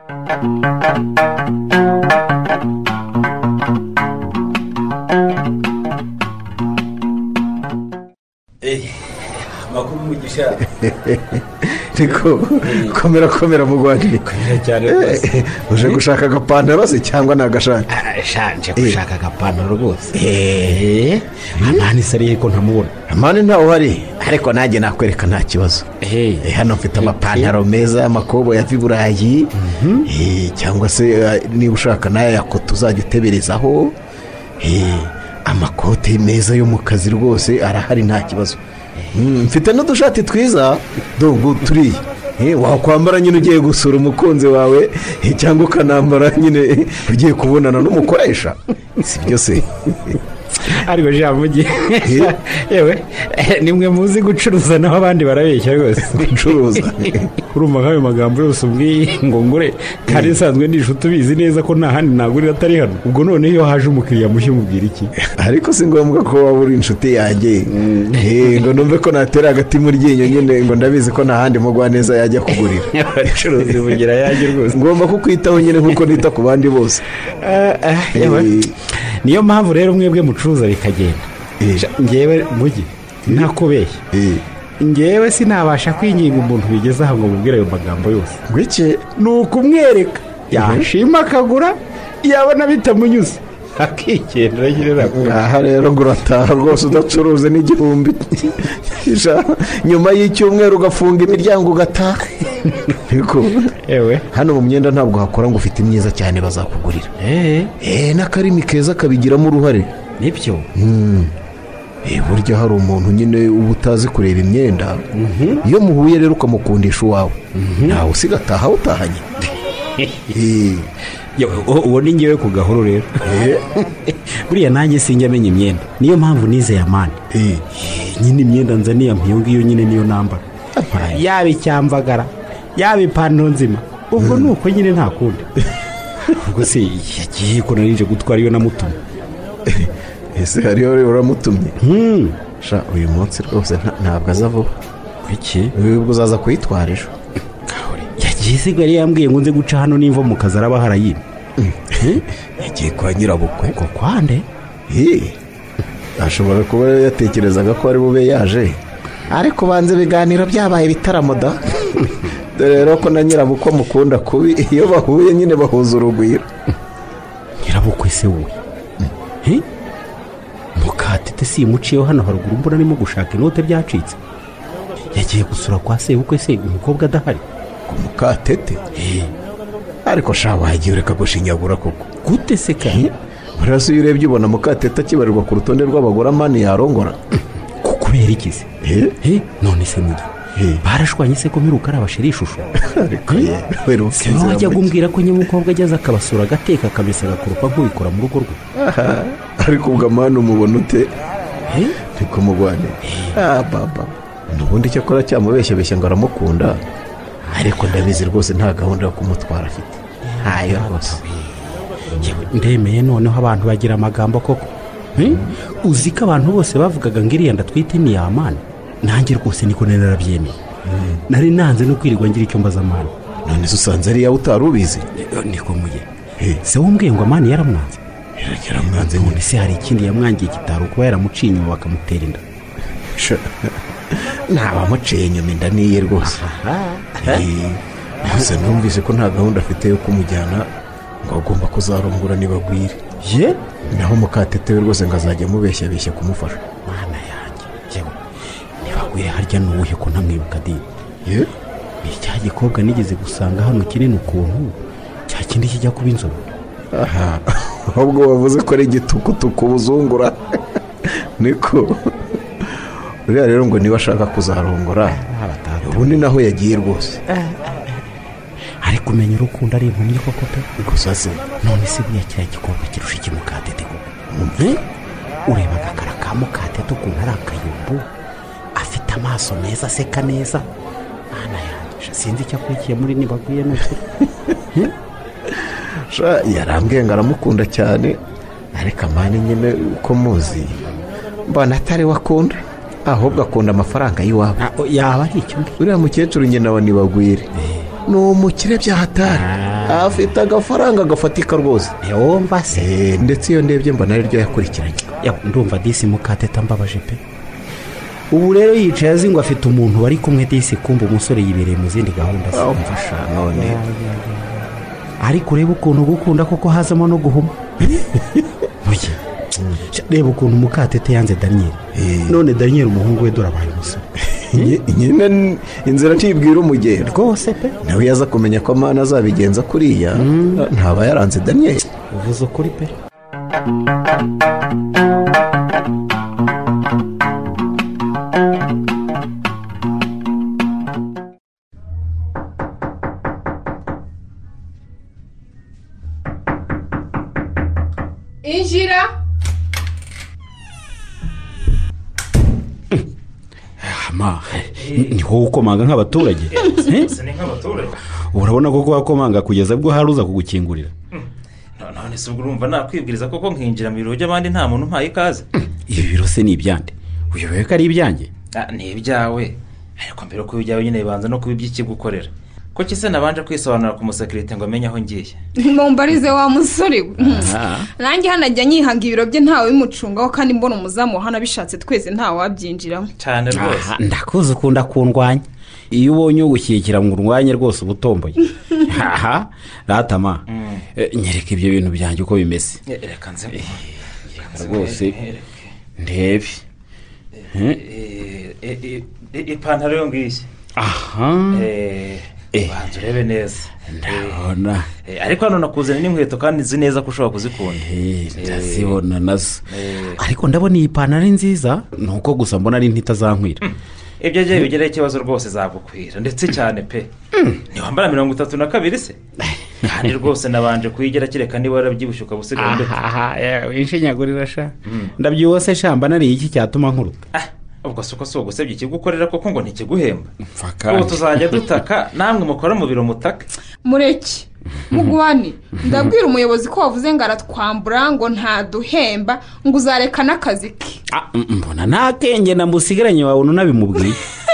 makuru umugisha. Niko komera mugwani. Komera cyane rwose. Uje gushaka agapantaro se cyangwa nagashaka? Shanje gushaka agapantaro rwose. Amani sari ko ntamubona. Amani ntawe uhari, ariko nanjye nakwereka nta kibazo. Hano mfite amapantaro meza y'amakobo ya Burayi. Cyangwa se niba ushaka nayo yakoto uzajya uteberezaho. Amakote meza yo mu kazi rwose arahari nta kibazo. Mfite n'udushati twiza dogo turi wakwambara nyine ugiye gusura umukunzi wawe, cyangwa ukanambara nyine ugiye kubonana n'umukoresha, si byo se? Ariko jamugiye yewe nimwe muzi gucuruza naho abandi barabeshya rwose. Gucuruza urumva nk'ayo magambo yose ubwiye ngo ngure, kandi nsanzwe nishuti ubizi neza ko nta handi nagurira atari hano. Ubwo none iyo haje umukiriya mushya umubwira iki? Ariko si ngombwa ko waba uri inshuti yanjye ngo numve ko natera agati mu ryinyo nyine ngo ndabizi ko nta handi mugwa neza yajya kugurira. Abacuruzi bugira yaje rwose. Ngomba kukwitaho nyine nkuko nita ku bandi bose. Niyo mpamvu rero mwebwe mucuruza bikagenda. Ngewe mugi ntakubeshya, ngewe sinabasha kwinginga umuntu bigeze aha ngo mubwire ayo magambo yose. Gweke ni ukumwereka, yashima akagura, yabona bitamunyuze akigendera nyirera. Aha rero ngo urataha rwose udacuruze n'igihumbi, nyuma y'icyumweru ugafunga imiryango ugataha. Ewe hano mu myenda ntabwo hakora ngo ufite imyiza cyane bazakugurira. N'akarimi keza kabigiramo uruhare. Nibyo. Burya hari umuntu nyine uba utazi kureba imyenda, iyo muhuye rero ukamukundisha uwawe ntawe usigataha utahanye. uwo ni ngewe ku gahoro rero. Buriya nanjye sinjya amenya imyenda, niyo mpamvu nizeye Amani. Nyine imyenda nzaniye iyo ngiyo nyine niyo nambara, yaba icyamvagara yaba ipantaro nzima, ubwo ni uko nyine nta kundi. Ubwo se yagiye ko narije gutwara iyo namutumye. Ese hariyo uramutumye? Uyu munsi rwose ntabwo aza vuba. Kuki? Ubwo uzaza kuyitwara ejo. Yagiye sigari yambwiye ngo nze guca hano nimva mu kazi araba harayina. Yagiye kwa nyirabukwe. Ko kwande? Ashobora kuba yatekerezaga ko ari bube yaje, ariko banze biganiro byabaye bitaramo da. Dore rero ko na nyirabukwe mukunda kubi, iyo bahuye nyine bahuza urugwiro. Nyirabukwe se wowe? Mukatete si muciyeho hano haruguru, mbona arimo gushaka inote byacitse. Yagiye gusura kwa sebukwe se umukobwa adahari. Ku Mukatete? Ariko sha wagiye ureka gushinyagura koko. Gute se kandi? Burasa iyo urebye ubona Mukatete akibarirwa ku rutonde rw'abagore Amani yarongora. Kubera iki se? None se mugi barashwanye se ko miruka arabashira ishusho. Se wajya gumbwira ko nyamukobwa ageze akabasura agateka akamesa agakurupa nk'ubikora mu rugo rwe. Ariko ubwo Amani umubona ute? Niko mugwane. Baba nubundi cyo akora cyamubeshyabeshya ngo aramukunda, ariko ndabizi rwose nta gahunda yo kumutwara afite. Hayo rwose. Ndemeye noneho abantu bagira amagambo koko. Uzi ko abantu bose bavugaga ngo iriya ndatwite ni Amani, nanjye rwose niko narabyemeye. Nari nanze no kwirirwa ngira icyo mbaza Amani. None se usanze ari yawe utarubizi? Niko muye. Se wumbwiye ngo Amani yaramwanze? biragera mwanze none se hari ikindi yamwangiye kitari kuba yaramuciye inyuma bakamutera inda ntabamuciye inyuma inda niye rwose gusa numvise ko nta gahunda afite yo kumujyana ngo agomba kuzarongora Nibagwire ye naho Mukatete we rwose ngo azajya amubeshya kumufasha. mwana yanjye yewe Nibagwire harya n'uwuhe ko ntamwibuka di ye ni cya gikobwa nigeze gusanga hano kinini ukuntu cya kindi kijya kuba inzobe. aha ahubwo bavuze ko ari igitukutuku ubuzungura niko uriya rero ngo niba ashaka kuzarongora ubundi naho yagiye rwose. ariko umenya urukundo ari impumyi koko pe gusa se none se buriya kiriya gikobwa kirusha iki Mukatete koko ureba agakara ka Mukatete ukuntu ari akayumbu afite amaso meza aseka neza mwana yanjye sinzi icyo akurikiye muri Nibagwire n'ukuri yarambwiye ngo aramukunda cyane ariko amani nyine uko muzi mbona atari wakunda ahubwo akunda amafaranga y'iwabo. yaba ari icyo uriya mukecuru nyina wa Nibagwire ni umukire bya hatari afite agafaranga gafatika rwose wumva se ndetse iyo ndebye mbona ari ryo yakurikiranye. ndumva disi Mukatete ambabaje pe ubu rero yicaye azi ngo afite umuntu bari kumwe disi kumva umusore yibereye mu zindi gahunda ze. mfasha none ariko ureba ukuntu gukunda koko hazamo no guhuma reba ukuntu Mukatete yanze Daniel none Daniel umuhungu we dore abaye umusore nyine inzira ntibwira umugenda rwose pe nawe yaza kumenya ko amana azabigenza kuriya ntaba yaranze Daniel. uvuze ukuri pe. injira ni wowe ukomanga nk'abaturage urabona ko wakomanga kugeza bwo hari uza kugukingurira. none se ubwo urumva nakwibwiriza koko nkinjira mu biro by'abandi nta muntu umpaye ikaze. ibi biro se ni ibyande uyobewe ko ari ibyanjye. ni ibyawe ariko mbere ko ibyawe nyine bibanza no kuba iby'ikigo ukorera ko kise nabanje kwisobanura ku musekirite ngo amenye aho ngiye. mumbarize wa musore we nanjye hano ajya nyihanga ibiro bye ntawe bimucungaho kandi mbona umuzamu hano abishatse twese ntawe wabyinjiramo cyane rwose. ndakuzi ukunda kundwanya iyo ubonye ugushyigikira ngo urwanye rwose uba utomboye. ratama nyereka ibyo bintu byanjye uko bimeze reka nze rwose ndebe ipantaro yo ngiyi banza urebe neza ndabona ariko hano nakuzana n'inkweto kandi nzi neza ko ushobora kuzikunda. ndazibona nazo ariko ndabona iyi pantaro ari nziza ni uko gusa mbona ari ntitazankwira. ibyo gihe bigeraho ikibazo rwose zagukwira ndetse cyane pe ntiwambara 32 se kandi rwose nabanje kuyigira kireka niba warabyibushye ukabusigaye ndetse winshinyagurira sha ndabyuwase shamba nariye iki cyatuma nkuruta. ubwo suko so gusebye ikigukorera koko ngo ntikiguhemba ubu tuzajya dutaka namwe mukora mu biro mutaka mureke mugwani ndabwira umuyobozi ko wavuze ngo aratwambura ngo ntaduhemba ngo uzareka n'akazi ke. mbona nta kenge namusigaranye wawe unabimubwiye.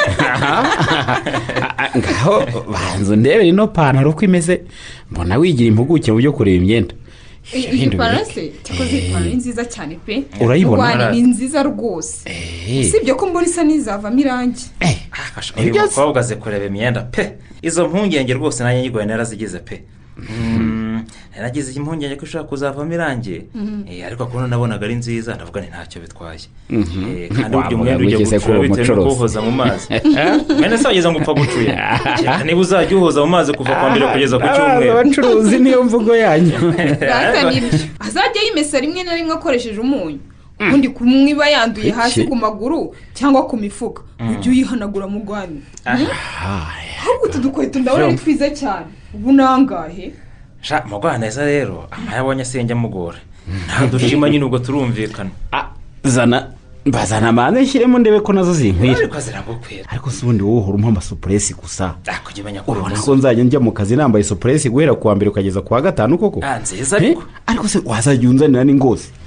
ngaho banza ndebe ino pantaro uko imeze mbona wigira impuguke mu byo kureba imyenda. iyi pantaro se cyakoze ipantaro ni nziza cyane pe urayibona ni nziza rwose usibye ko mbona isa n'izavamo irangi. uyu mukobwa aze kureba imyenda pe izo mpungenge rwose nanjye nyigwaye narazigize pe naragize impungenge ko ushaka kuzavamo irangi ariko kuno nabonaga ari nziza ndavuga ni ntacyo bitwaye kandi uburyo umwenda ujya gucura bitewe no kuwuhoza mu mazi mwene se wageze ngo upfa gucuye niba uzajya uhoza mu mazi kuva kwa mbere kugeza ku cyumweru. abacuruzi niyo mvugo yanyu. azajya yimesa rimwe na rimwe akoresheje umunyu ubundi kumwiba yanduye hasi ku maguru cyangwa ku mifuka ujye uyihanagura mu rwanda. ahubwo utu dukweto ndabona ari twiza cyane ubu nangahe mu rwanda neza rero amayabonye asenge amugora ntadushima nyine ubwo turumvikana. bazana amande nshyiremo ndebe ko nazo zinkwira ariko ziragukwira. ariko si ubundi wowe uhora umpa amasupuresi gusa kujya umenya ko urabona ko nzajya njya mu kazi nambaye supuresi guhera kuwa mbere ukageza kuwa gatanu koko. nziza ariko se wazajya unzanira n'ingozi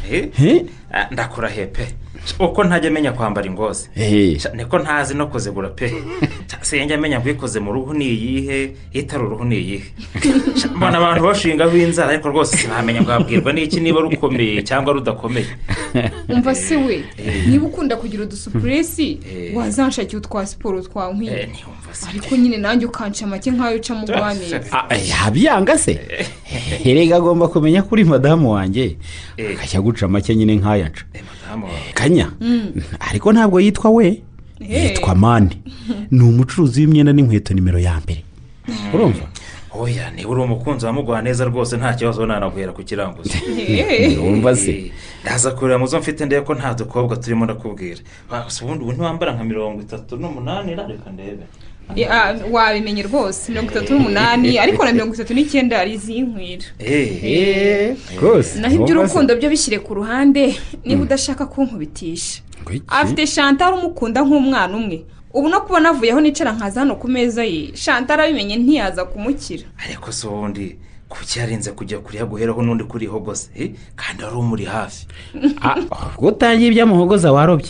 ndakurahiye pe uko ntajya amenya kwambara ingozi niko ntazi no kuzigura pe sinjya amenya ngo ikoze mu ruhu ni iyihe itari uruhu ni iyihe mbona abantu bashingaho inzara ariko rwose sinamenya ngo babwirwa n'iki niba rukomeye cyangwa rudakomeye. umva se we niba ukunda kugira udusupuresi wazanshakira utwa siporo twankwiye ariko nyine nanjye ukanca make nk'ayo uca mu rwaneza. yabyanga se herega agomba kumenya kuri madamu wanjye akajya guca make nyine nk'ayaca kanya ariko ntabwo yitwa we yitwa mani ni umucuruzi w'imyenda n'inkweto nimero ya mbere urumva. oya niba uri umukunzi wamugwa neza rwose nta kibazo nanaguhera ku kiranguzo. wumva se ndaza kureba mu zo mfite ndebe ko nta dukobwa turimo ndakubwira ubundi ubu ntiwambara nka 38 reka ndebe. wabimenye rwose 38 ariko na 39 ari izinkwira rwose naho iby'urukundo byo bishyire ku ruhande niba udashaka kunkubitisha. afite Chantal umukunda nk'umwana umwe ubu no kubona avuyeho nicara nkaza hano ku meza ye Chantal abimenye ntiyaza kumukira. ariko se ubundi kuki yarinze kujya kuriya guheraho n'undi kuri hogose kandi ari umuri hafi. ubwo utangiye iby'amuhogoza warobye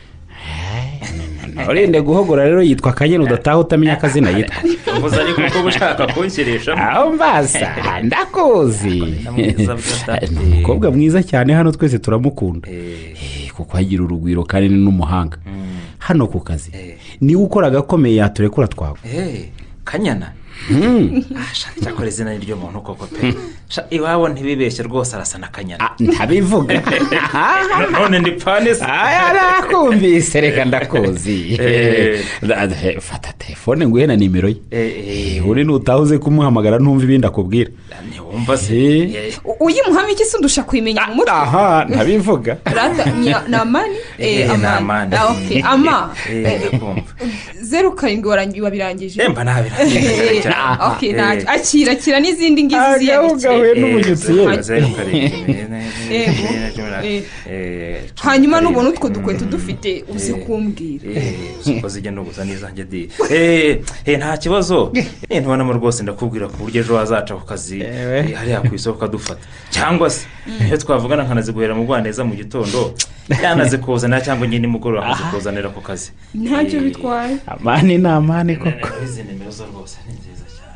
urinde guhogora rero yitwa Kanyana udataha utamenya akazina yitwa. mvuze ariko ko ushaka kunshyirisha aho mbasa ndakuzi umukobwa mwiza cyane hano twese turamukunda kuko agira urugwiro kandi ni n'umuhanga hano ku kazi niwe ukora agakomeye yaturekura twawe. Kanyana cyakora izina ryo muntu koko pe iwabo ntibibeshye rwose arasa na Kanyana. ntabivuga none ndi panesi arakumvise reka ndakuzi. fata telefone nguhe na nimero ye uri nutahuze kumuhamagara ntumva ibindi akubwira. ntiwumva se uyimuhame iki se ndusha kwimenya mu mutwe. ntabivuga na amani amani ama 07 warangiye wabirangije mba nabirangije akira n'izindi ngizi ziyanditse n'umunyutsi hanyuma n'ubona utwo dukweto dufite uzi kumbwira uko zijya no gusa n'izanjye di nta kibazo ntubonamo rwose ndakubwira ku buryo ejo wazaca ku kazi hariya ku isoko ukadufata cyangwa se iyo twavugana nkanaziguhera mu Rwaneza mu gitondo yanazikuzanira cyangwa nyine nimugoroba akazikuzanira ku kazi ntacyo bitwaye. amani ni amani koko. izi nimero zo rwose ni nziza cyane.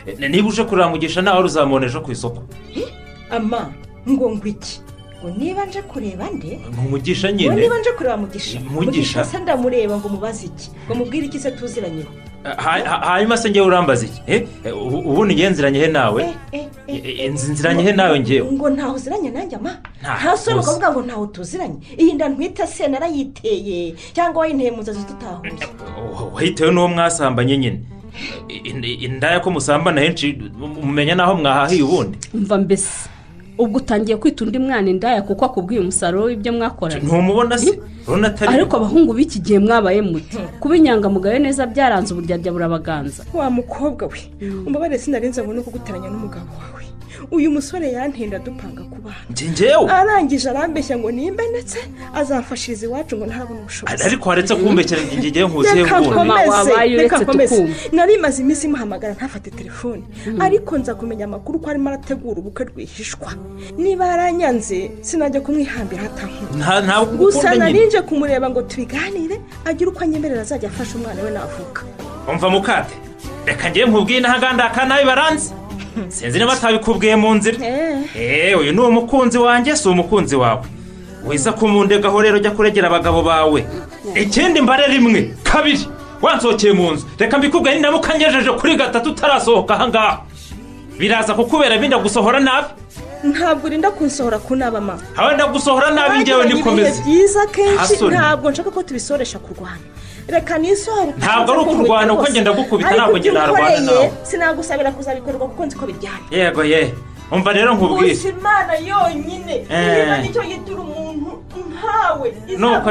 niba uje kureba Mugisha nawe uzamubona ejo ku isoko. ama ngo iki ngo niba nje kureba nde Mugisha nyine ngo niba nje kureba Mugisha se ndamureba ngo mubaze iki ngo mubwire iki se tuziranyeho. hanyuma se ngewe urambaza iki ubundi ngewe nziranye he nawe nziranye he nawe ngewe ngo ntaho uziranye nanjye ama nta soni ukavuga ngo ntaho tuziranye iyi nda ntwita se narayiteye cyangwa wayinteye mu nzozi tutahuze wayitewe n'uwo mwasambanye nyine indaya ko musambana henshi mumenya naho mwahahiye ubundi umva mbese ubwo utangiye kwita undi mwana indaya kuko akubwiye umusaruro w'ibyo mwakoranye ntumubona se ariko abahungu b'iki gihe mwabaye muti kuba inyangamugayo neza byaranze uburyarya burabaganza. wa mukobwa we umubare sinarenza ngo no kuguteranya n'umugabo wawe uyu musore yantenda dupanga kubana njyewe arangije arambeshya ngo nimba ndetse azamfashiriza iwacu ngo ntarabona ubushobozi ariko haretse kumbekera ngiye nkuziye vuba nari maze iminsi muhamagara ntafate telefone ariko nza kumenya amakuru ko arimo arategura ubukwe rwihishwa niba yaranyanze sinajya kumwihambira hatankuru gusa narinje kumureba ngo tubiganire agira uko anyemerera azajya afasha umwana we navuka. umva mukate reka ngiye nkubwiye n'ahaganda akanabi baranze sinzi niba atabikubwiye mu nzira uyu ni umukunzi wanjye si umukunzi wawe wiza kumundegaho rero jya kuregera abagabo bawe ikindi mbare rimwe kabiri wansohokeye mu nzu reka mbikubwiye n'indamuka ngejeje kuri gatatu utarasohoka ahangaha biraza kukubera binda gusohora nabi. ntabwo urinda kunsohora ku naba ma wenda gusohora nabi ngewe nikomeze byiza kenshi ntabwo nshaka ko tubisoresha kurwana reka nisohora ntabwo ari ukurwana uko ngenda gukubita ntabwo ngenda harwana nawe sinagusabira kuzabikorwa kuko nzi ko biryana yego umva rero nkubwire gusa imana yonyine niba nicyo yitura umuntu nkawe nuko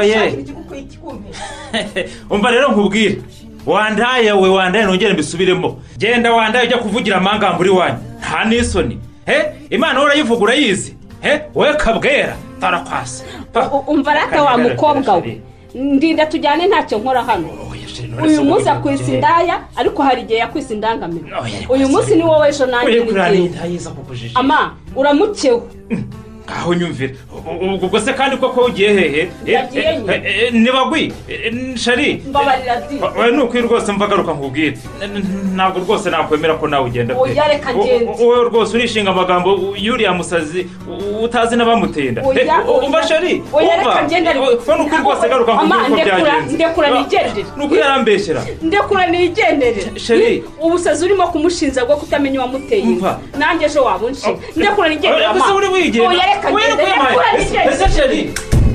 umva rero nkubwire wandaye nongere mbisubiremo genda wandaye ujya kuvugira amangamburi wanyu nta n'isoni imana urayivuga urayizi wowe kabwera tarakwasa umva rata wa mukobwa we ndinda tujyane ntacyo nkora hano uyu munsi akwisa indaya ariko hari igihe yakwisa indangamiro uyu munsi ni wowe ejo nanjye ama uramukewe aho nyumvira ubwo se kandi koko ugiye hehe nibagwi shari mbabarira di wowe nuko rwose mvagaruka nkubwire ntabwo rwose nakwemera ko nawe ugenda pe oya reka ngende wowe rwose urishinga amagambo yuriya musazi utazi n'abamutenda umva shari oya reka ngende ariko nuko rwose garuka nkubwire ko byagenze ndekura nigendere nuko yarambeshyera ndekura nigendere shari ubusazi urimo kumushinja bwo kutamenya uwamuteye nanjye ejo wabunshinja ndekura nigendere ama oya reka ngende ndekura nigendere shari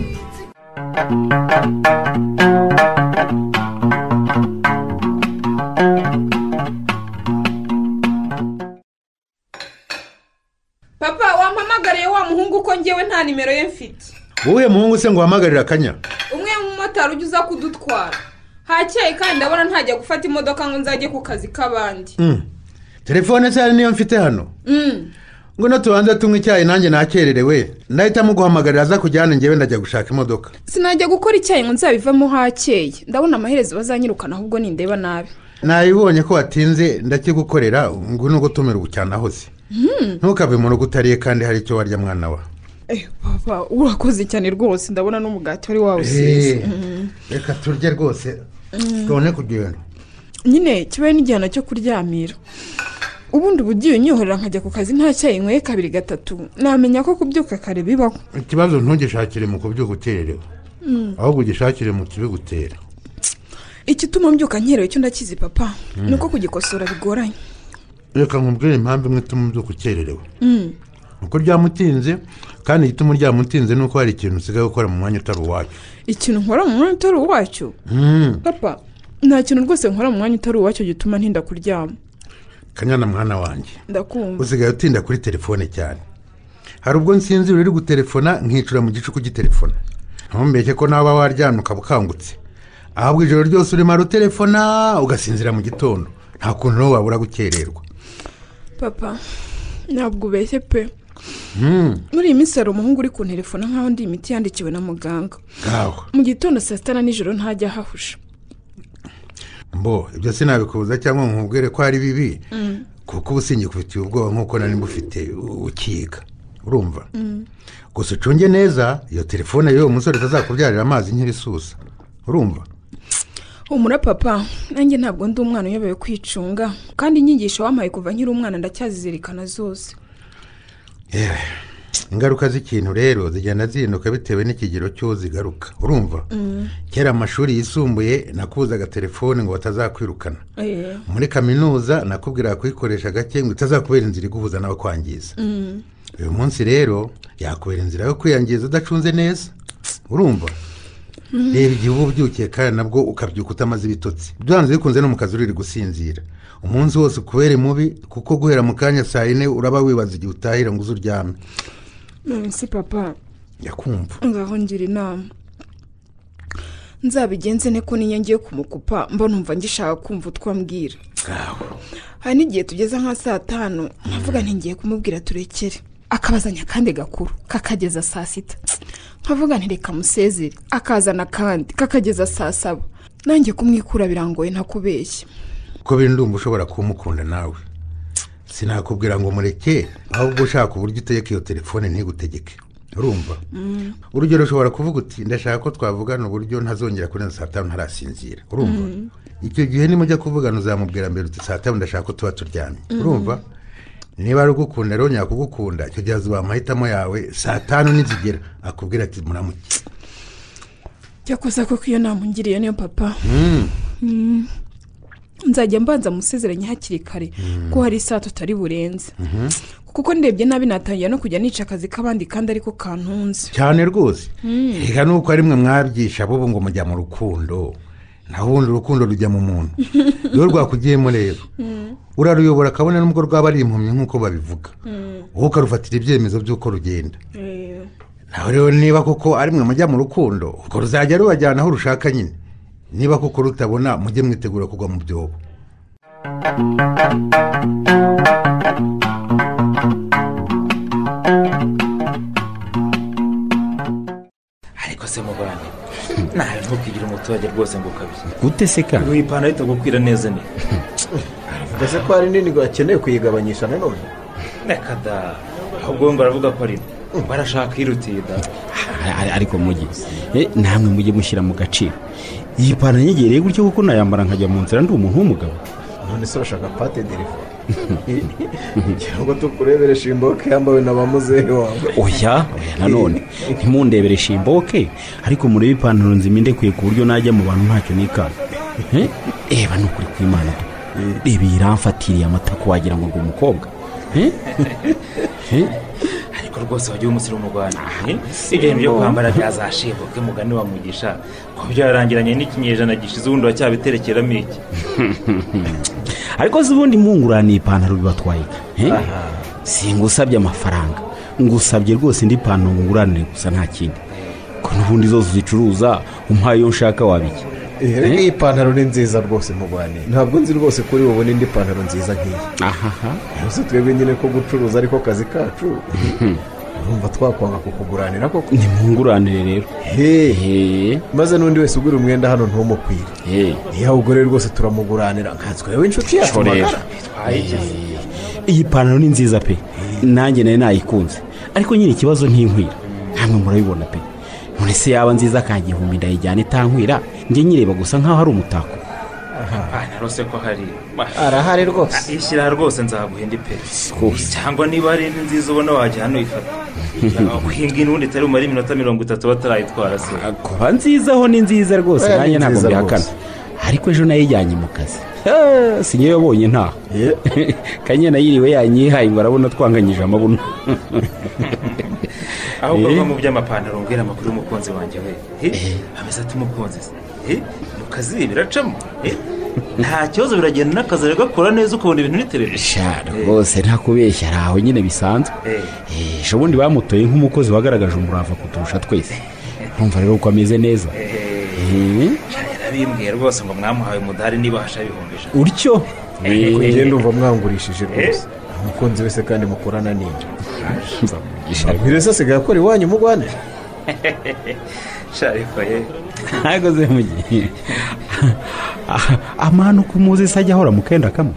papa wampamagariye wa muhungu ko ngewe nta nimero ye mfite. wowe muhungu se ngo wahamagarire akanya umwe mumotari ujya uza kudutwara hakeye kandi ndabona ntajya gufata imodoka ngo nzajye ku kazi k'abandi. telefone cyane niyo mfite hano ngo natubanze tunywe icyayi nanjye nakererewe nahitamo guhamagarira aza kujyana ngewe ndajya gushaka imodoka. sinajya gukora icyayi ngo nzabivemo hakeye ndabona amaherezo bazanyirukana ahubwo nindeba nabi. nayibonye ko watinze ndakigukorera ngo nubwo tumera ubucyana hose ntukave mu rugo utariye kandi hari icyo warya mwana wa. papa urakoze cyane rwose ndabona n'umugati wari wawusize. reka turye rwose tubone kugenda nyine kibaye n'igihano cyo kuryamira ubundi ugiye unyohorera nkajya ku kazi nta cyayi nyweye kabiri gatatu namenya ko kubyuka kare bibaho. ikibazo ntugishakire mu kubyuka ukererewe ahubwo ugishakire mu kibigutera. igituma mbyuka nkerewe cyo ndakizi papa ni uko kugikosora bigoranye. reka nkubwire impamvu imwe ituma ubyuka ukererewe uko ryamutinze kandi igituma uryamutinze ni uko hari ikintu usigaye gukora mu mwanya utari uwacu. ikintu nkora mu mwanya utari uwacu papa nta kintu rwose nkora mu mwanya utari uwacu gituma ntinda kuryama. kanyana mwana wanjye ndakumva usigaye utinda kuri telefone cyane. hari ubwo nsinzira uri gutelefona nkicura mu gicuku gitelefona ntumbeke ko nawe waryamye ukaba ukangutse ahubwo ijoro ryose urimo arutelefona ugasinzira mu gitondo nta kuntu nawe wabura gukererwa. papa ntabwo ubeshye pe muri iyi minsi hari umuhungu uri ku telefone nk'aho ndi imiti yandikiwe na muganga mu gitondo saa sita na nijoro ntajya ahahusha. mbo ibyo sinabikubuza cyangwa nkubwire ko ari bibi kuko uba usingiye kufitiye ubwoba nk'uko nari mbufite ukiga urumva gusa ucunge neza iyo telefone y'uwo musore itazakubyarira amazi nk'irisusa urumva. humura papa nanjye ntabwo ndi umwana uyobewe kwicunga kandi inyigisho wampaye kuva nkiri umwana ndacyazizirikana zose. yewe ingaruka z'ikintu rero zigenda zihinduka bitewe n'ikigero cyo zigaruka urumva. kera amashuri yisumbuye nakubuzaga telefone ngo batazakwirukana. muri kaminuza nakubwira kuyikoresha gake ngo itazakubera inzira iguhuza nawe kwangiza. uyu munsi rero yakubera inzira yo kwiyangiza udacunze neza urumva. reba igihe uba ubyukiye kandi nabwo ukabyuka utamaze ibitotsi byanze bikunze no mu kazi uri gusinzira umunsi wose ukubere mubi kuko guhera mu kanya saa yine uraba wibaza igihe utahira ngo uze uryame. si papa yakumva ngaho ngira inama nzabigenze ne ko niyo ngiye kumukupa mbona umva ngishaka kumva utwambwira. hari n'igihe tugeze nka saa 5 nkavuga ntigiye kumubwira turekere akabazanya kandi gakuru kakageza saa 6 nkavuga ntireka musezere akazana kandi kakageza saa 7 nanjye kumwikura birangoye ntakubeshye. ko ndumva ushobora kumukunda nawe sinakubwira ngo mureke ahubwo ushaka uburyo utegeka iyo telefone ntigutegeke urumva. urugero ushobora kuvuga uti ndashaka ko twavugana uburyo ntazongera kurenza saa 5 ntarasinzira urumva. icyo gihe nimujya kuvugana uzamubwira mbere uti saa 5 ndashaka ko tuba turyamye urumva. niba ari ugukunda rero nyakugukunda icyo gihe azuba amahitamo yawe saa 5 nizigera akubwira ati muramuke. cyakoze ko iyo nama ungiriye niyo papa. nzajya mbanza musezeranye hakiri kare ko hari saa tutari burenze kuko ndebye nabi natangiye no kujya nica akazi k'abandi kandi ariko kantunze cyane rwose. reka nuko ari mwe mwabyisha bo ngo mujya mu rukundo naho ubundi urukundo rujya mu muntu iyo rwakugiyemo rero uraruyobora akabona n'ubwo rwaba ari impumyi nk'uko babivuga wowe ukarufatira ibyemezo by'uko rugenda. nawe rero niba koko ari mwe mujya mu rukundo ubwo ruzajya rubajyana aho rushaka nyine. niba koko rutabona mujye mwitegura kugwa mu byobo. ariko se mugande nawe ntukigira umuturage rwose ngo ukabye gute se kandi uyu ipantaro itagukwira neza ni mbese ko hari nini bakeneye kuyigabanyisha nanone. reka da ahubwo ngo aravuga ko ari barashaka irutiye da. ariko mujye namwe mujye mushyira mu gaciro iyi pantaro nyegereye gutyo kuko nayambara nkajya mu nzira ndi umuntu w'umugabo. none se urashaka pate telefone cyangwa tukurebere shimboke yambawe na ba muzehe wawe. oya nanone ntimundebere shimboke ariko murebe ipantaro nzima indekuye ku buryo najya mu bantu ntacyo nikanga. reba ni ukuri kw'Imana reba iyi iramfatiriye amatako wagira ngo ndi umukobwa. ariko rwose wagiye umusiri mu Rwanda ibintu byo kwambara byazashibuke mugani wa mugisha ko byarangiranye n'ikinyejana gishize ubundi wacyabiterekeramo iki. ariko z'ubundi mwunguraniye ipantaro bibatwaye singusabye amafaranga ngusabye rwose indi pantaro nguranire gusa nta kindi ko n'ubundi zose uzicuruza umpaye iyo nshaka wabiki. iyi pantaro ni nziza rwose mu Rwanda ntabwo nzi rwose kuri wowe n'indi pantaro nziza nk'iyi. gusa twebwe nyine ko gucuruza ariko kazi kacu urumva twakwanga kukuguranira koko. nimwunguranire rero maze n'undi wese ugura umwenda hano ntumukwire. iyo awugore rwose turamuguranira nkanswe wowe inshuti yacu magara. iyi pantaro ni nziza pe nanjye nayo nayikunze ariko nyine ikibazo ntinkwira namwe murabibona pe. none se yaba nziza kangihumbi ndayijyana itankwira njye nyireba gusa nkaho ari umutako. narose ko hari arahari rwose. ishyira rwose nzaguhenda ipe cyangwa niba ari nziza ubona wajya hano ifata uhinga inundi itari umara iminota 30 batarayitwara se. kuba nzizaho ni nziza rwose nanjye ntabwo mbihakana ariko ejo nayijyanye mu kazi si nyewe yabonye ntaho kanyana yiriwe yanyihaye ngo arabona twanganyije amabuno. ahubwo ko mu by'amapantaro mbwira amakuru y'umukunzi wanjye we ameze ati umukunzi mu kazi biracamo nta kibazo biragenda n'akazi gakora neza ukabona ibintu n'iterambere. rwose nta kubeshya ari aho nyine bisanzwe. ejo bundi bamutoye nk'umukozi wagaragaje umurava kuturusha twese nkumva rero uko ameze neza. yarabimbwiye rwose ngo mwamuhaye umudari niba hasha ibihumbi 100 utyo ngenda umva mwangurishije rwose umukunzi wese kandi mukorana n'indi. birese asigaye akora iwanyu mu Rwanda. shariko ye ntago ze mugiye amano kumuzi sajya ahora mukenda kamwe.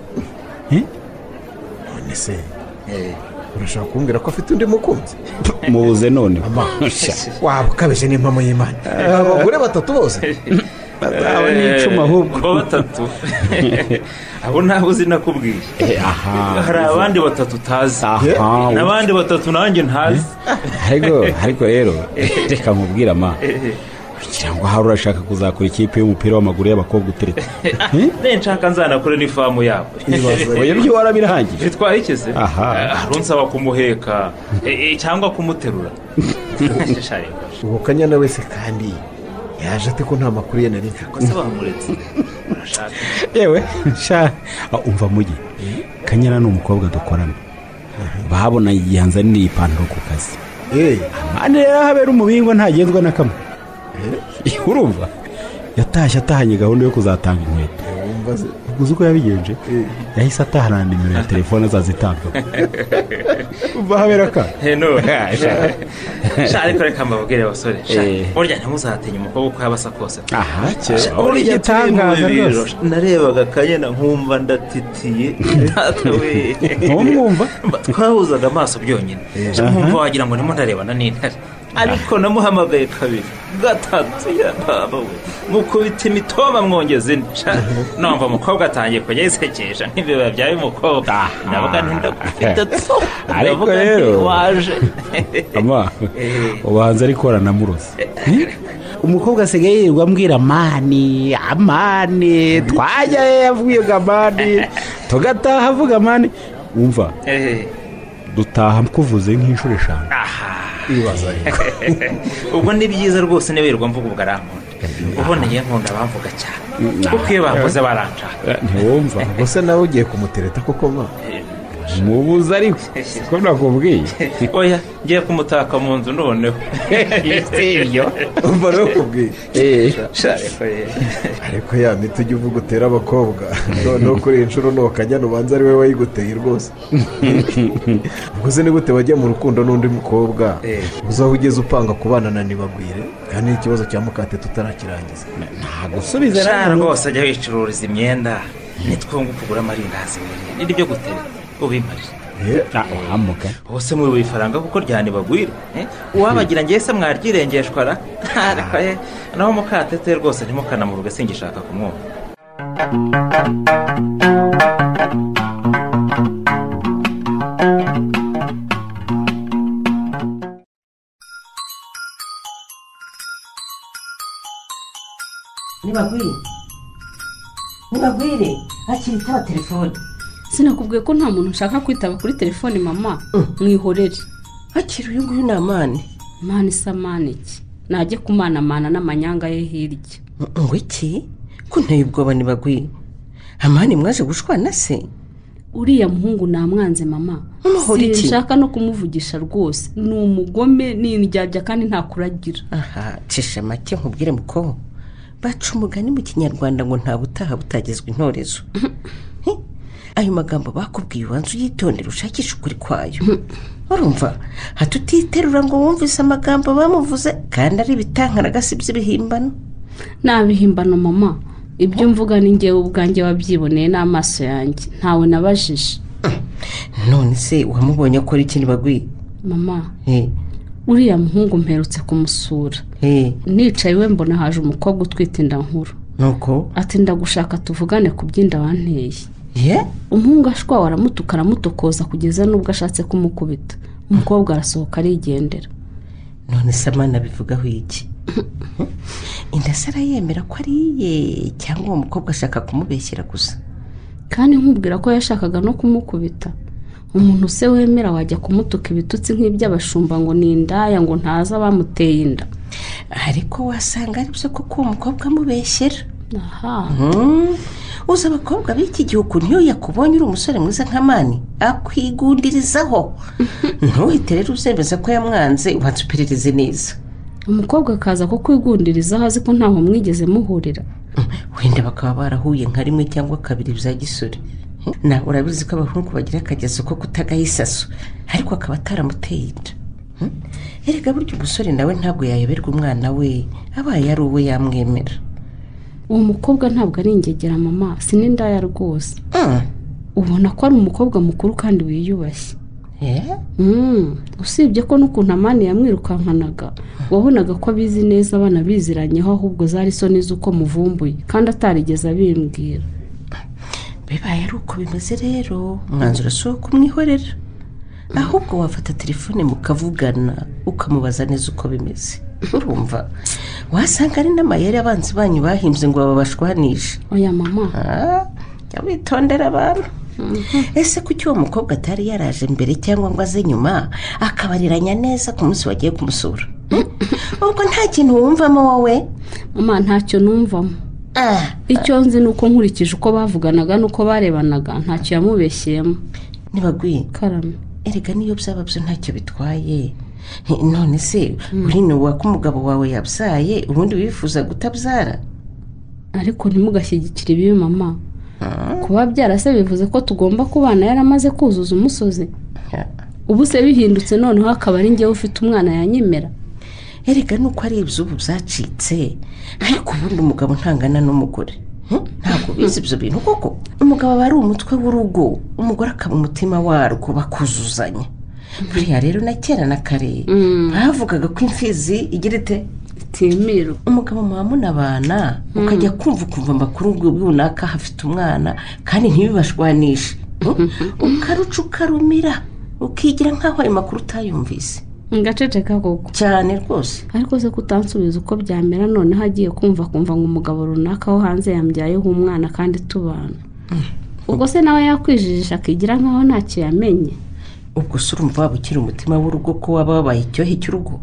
none se urashaka kumbwira ko afite undi mukunzi muze none waba ukabije n'impamo y'Imana abagore 3 bose. bazaba n'icumi ahubwo ngo 3 abo ntabwo uzi nakubwiye hari abandi 3 utazi n'abandi 3 nanjye ntazi ariko rero reka nkubwire ama kugira ngo hari urashaka kuzakora ikipe y'umupira w'amaguru y'abakobwa uteretse nshaka nzanakore n'ifamu yabo oya byo warabirahangije bitwaye ikese harunsaba kumuheka cyangwa kumuterura uwo Kanyana wese kandi yaje ate ko nta makuru ye nari mfite ko se bamuretse urashaka yewe umva mugi Kanyana ni umukobwa dukorana babona yihanzaniye ipantaro ku kazi amane habera umubingo ntagenzwa na kamwe urumva yatashye atahanye gahunda yo kuzatanga inkweto uzi uko yabigenje yahise atahana nimero ya telefone azazitanga umva habera ka ariko reka mbabwire abasore burya ntimuzatinya umukobwa uko yabasa kose burya itangaza rwose narebaga Kanyana nkumva ndatitiye ntumwumva twahuzaga amaso byonyine nkumva wagira ngo ndimo ndarebana n'intare ariko namuhamagaye 2 3 ya baba we mukubita imitoma mwongeze numva umukobwa atangiye kunyisekesha nk'ibyo byaye umukobwa ndavuga ndagufite ariko rero waje ama ubanza ariko aranamuroza umukobwa asigaye yirirwa ambwira amani twajya yavuye gamani tugataha avuga amani wumva dutaha kuvuze nk'inshuro 5 ibaza ubwo ni byiza rwose neberwa mvuga ubwo arankunda uboneye nkunda bamvuga cyane kuko iyo bavuze baranshaka ntiwumva gusa nawe ugiye kumutereta koko ma mubuze ariko ko nakubwiye oya ngiye kumutaka mu nzu noneho ibyo umva rero kubwiye ariko ya miti ujya uvuga utera abakobwa noneho kuri inshuro no Kanyana ubanza ari we wayiguteye rwose ubwo se ni gute wajya mu rukundo n'undi mukobwa uzaho ugeze upanga kubana na Nibagwire kandi ikibazo cya Mukate tutarakirangiza ntabwo usubize rwose ajya wicururiza imyenda nitwunga kugura amarindazi ni byo gutera ubimarira amuka hose muri wifaranga kuko ryane bagwira uwabagira ngiye se mwaryirengeshwa ra ariko naho Mukatete rwose ntimukana mu rugo singishaka kumwumva Nibagwire akitaba telefone sinakubwiye ko nta muntu ushaka kwitaba kuri telefone mama mwihorere akiri uyu nguyu ni amani samani iki najye kumanamana n'amanyanga ye hirya ngo iki ko nteye ubwoba Nibagwire amani mwaje gushwana se uriya muhungu namwanze mama sinshaka no kumuvugisha rwose ni umugome n'indyarya kandi ntakuragira cisha make nkubwire muko baca umugani mu kinyarwanda ngo nta butaha butagezwe intorezo ayo magambo bakubwiye ubanza uyitondera ushakisha ukuri kwayo urumva hatutiterura ngo wumvise amagambo bamuvuze kandi ari ibitankana gasibye ibihimbano nabihimbano mama ibyo mvuga ni ngewe ubwanjye wabyiboneye n'amaso yanjye ntawe nabajije none se wamubonye akora iki Nibagwire mama uriya muhungu mperutse kumusura nicaye we mbona haje umukobwa utwite inda nkuru nuko ati ndagushaka tuvugane ku by'inda wanteye umuhungu ashwa aramutuka aramutokoza kugeza n'ubwo ashatse kumukubita umukobwa arasohoka arigendera none se amana bivugaho iki inda se arayemera ko ariye cyangwa uwo mukobwa ashaka kumubeshyira gusa kandi nkubwira ko yashakaga no kumukubita umuntu se wemera wajya kumutuka ibitutsi nk'iby'abashumba ngo ni indaya ngo ntaza bamuteye inda ariko wasanga ari byo koko uwo mukobwa amubeshyera uzi abakobwa b'iki gihugu niyo yakubonye uri umusore mwiza nk'amani akwigundirizaho ntuhite rero uzemeza ko yamwanze ubanza uperereze neza umukobwa akaza ko kwigundirizaho azi ko ntaho mwigeze muhurira wenda bakaba barahuye nka rimwe cyangwa 2 bya gisore nawe urabizi ko abahungu bagira akagezo ko kutagaha isaso ariko akaba ataramuteye inda erega burya umusore nawe ntabwo yayoberwa umwana we abaye ari uwe yamwemera uwo mukobwa ntabwo ari ingegera mama sinindaya rwose ubona ko ari umukobwa mukuru kandi wiyubashye usibye ko n'ukuntu amani yamwirukankanaga wabonaga ko abizi neza abana biziranyeho ahubwo zari isoni z'uko muvumbuye kandi atarigeze abimbwira. bibaye ari uko bimeze rero umwanzuro si uwo kumwihorera ahubwo wafata telefone mukavugana ukamubaza neza uko bimeze. urumva wasanga ari n'amayeri abanzi banyu bahimbye ngo babashwanishe. oya mama jya witondera abantu. ese kuki uwo mukobwa atari yaraje mbere cyangwa ngo aze nyuma akabariranya neza ku munsi wagiye kumusura? ubwo nta kintu wumvamo wowe? mama ntacyo numvamo. icyo nzi ni uko nkurikije uko bavuganaga n'uko barebanaga ntacyo yamubeshyemo. ntibagwiye karame erega niyo byaba byo ntacyo bitwaye. none se uri nuwa ko umugabo wawe yabyaye ubundi wifuza gutabyara? ariko ntimugashyigikire ibibi mama. kuba byarase bivuze ko tugomba kubana yaramaze kuzuza umusozi. ubu se bihindutse noneho akaba ari njyewe ufite umwana yanyemera. erega nuko ari iby'ubu byacitse ariko ubundi umugabo ntangana n'umugore. ntabwo bizi ibyo bintu koko. umugabo aba ari umutwe w'urugo umugore akaba umutima warwo bakuzuzanya. buriya rero na kera na kare bavugaga ko imfizi igira ite timiro. umugabo muba munabana ukajya kumva amakuru ngo runaka hafite umwana kandi ntibibashwanishe. ukaruca ukarumira ukigira nk'aho ayo makuru utayumvise. ngaceceka koko cyane rwose. ariko se kutansubiza uko byamera noneho agiye kumva ngo umugabo runaka wo hanze yambyayeho umwana kandi tubana. ubwo se nawe yakwijijisha akigira nk'aho ntacyo yamenye. ubwo se urumva waba ukiri umutima w'urugo ko waba wabaye icyohe cy'urugo?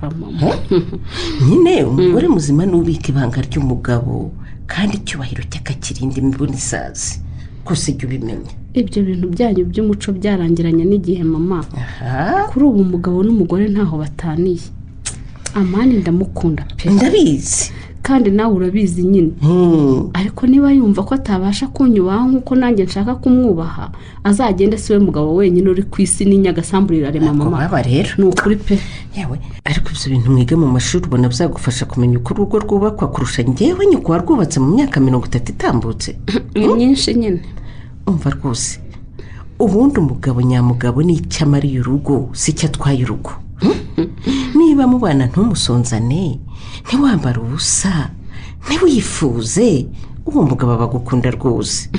nyine umugore muzima n'ubika ibanga ry'umugabo kandi icyubahiro cy'akakirinda imibuni isazi rwose jya ubimenya. ibyo bintu byanyu by'umuco byarangiranye n'igihe mama. kuri ubu umugabo n'umugore ntaho bataniye. amani ndamukunda pe. ndabizi kandi nawe urabizi nyine. ariko niba yumva ko atabasha kunyubaha nk'uko nanjye nshaka kumwubaha azagende si we mugabo wenyine uri ku isi n'inyagasamburira rema mama. baba rero ni ukuri pe. yewe ariko ibyo bintu mwiga mu mashuri ubona byagufasha kumenya uko urugo rwubakwa kurusha njyewe nyoko warwubatse mu myaka 30 itambutse. ni myinshi nyine. umva rwose ubundi umugabo nyamugabo ni icyo amariye urugo si icyo atwaye urugo. niba mubana ntumusonzane ntiwambara ubusa ntiwifuze uwo mugabo bagukunda rwose.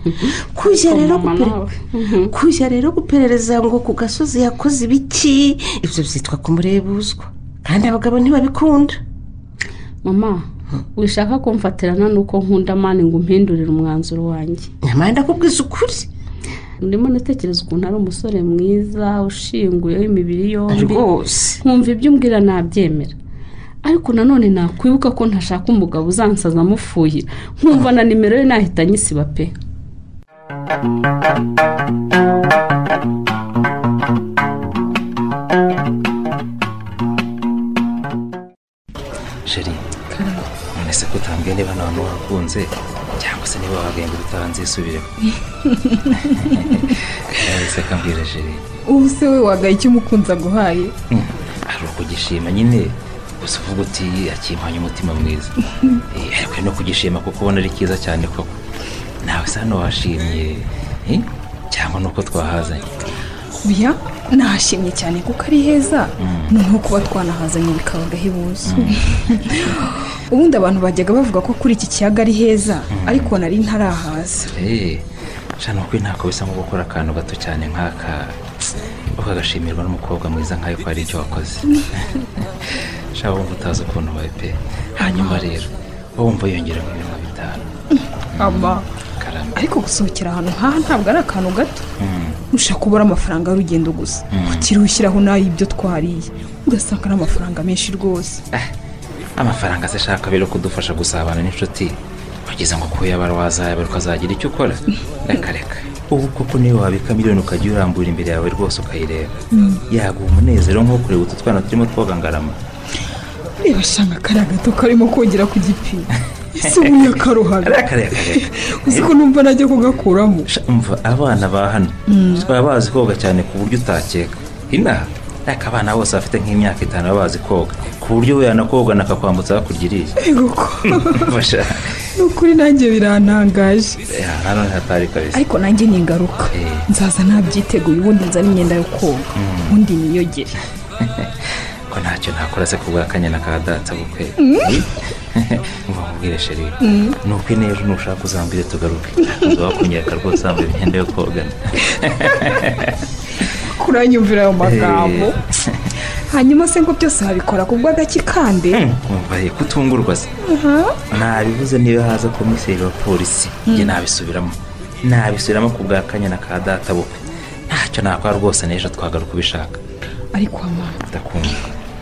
kujya rero guperereza ngo ku gasozi yakoze ibiki ibyo byitwa kumurebuzwa kandi abagabo ntibabikunda. mama wishaka kumfatirana nuko nkunda amani ngo umpindurire umwanzuro wanjye. nyamara ndakubwiza ukuri. ndimo natekereza ukuntu ari umusore mwiza ushinguyeho imibiri yombi rwose nkumva ibyo umbwira nabyemera. ariko nanone nakwibuka ko ntashaka umugabo uzansaza amufuhira nkumva na nimero ye nahita nyisiba pe. sheri none se ko utambwiye niba nta muntu wakunze cyangwa se niba wagenda utahanze isubireho. se kambwira sheri ubu se we wagaye icyo umukunzi aguhaye? ari ukugishima nyine gusa uvuga uti akimpanye umutima mwiza. ariko no kugishima kuko ubona ari cyiza cyane koko. nawe se hano washimye cyangwa nuko twahazanye? oya nahashimye cyane kuko ari heza noneho kuba twanahazanye bikaba gahebuzo. ubundi abantu bajyaga bavuga ko kuri iki kiyaga ari heza ariko nari ntarahaza. shana uko ntako bisa nko gukora akantu gato cyane nk'aka ukagashimirwa n'umukobwa mwiza nk'ayo ko ari icyo wakoze. shaka wumva utazi ukuntu wawe pe. hanyuma rero wumva yongera mu bintu 5. aba ariko gusohokera ahantu nk'aha ntabwo ari akantu gato. ushaka kubura amafaranga y'urugendo gusa ukiri ushyiraho nayo ibyo twariye ugasanga ari amafaranga menshi rwose. amafaranga se shaka bero kudufasha gusabana n'inshuti kugeza ngo kuyabara wazayabara ukazagira icyo ukora. reka ubu koko niyo wabika miliyoni ukajya urambura imbere yawe rwose ukayireba yaguha umunezero nko kureba utu twana turimo twoga ngarama. reba shanga kariya gato karimo kongera ku gipimo ese ubu yakaruhara. reka uzi ko numva najya kugakuramo. umva abana ba hano baba bazi koga cyane ku buryo utakeka. inaha ariko abana bose bafite nk'imyaka 5 baba bazi koga ku buryo we yanakoga nakakwambutsa hakurya iriya ni ukuri nanjye birantangaje nanone hatari kabisa ariko nanjye ni ingaruka nzaza nabyiteguye ubundi nzana imyenda yo koga ubundi niyogere ko ntacyo nakora se kubwa kanya nakadatsa bukwe mva mubwire sheri nuko n'ejo nushaka uzambire tugaruke uzakunyeka rwose ambe imyenda yo kogana kuranyumvira ayo magambo hanyuma se ngo byose babikora ku bw'agaki kandi mbaye kutungurwa se nabivuze niba haza komiseri wa polisi njye nabisubiramo ku bwa kanya nakadata bukwe ntacyo nakora rwose n'ejo twagaruka ubishaka ariko mama ndakumva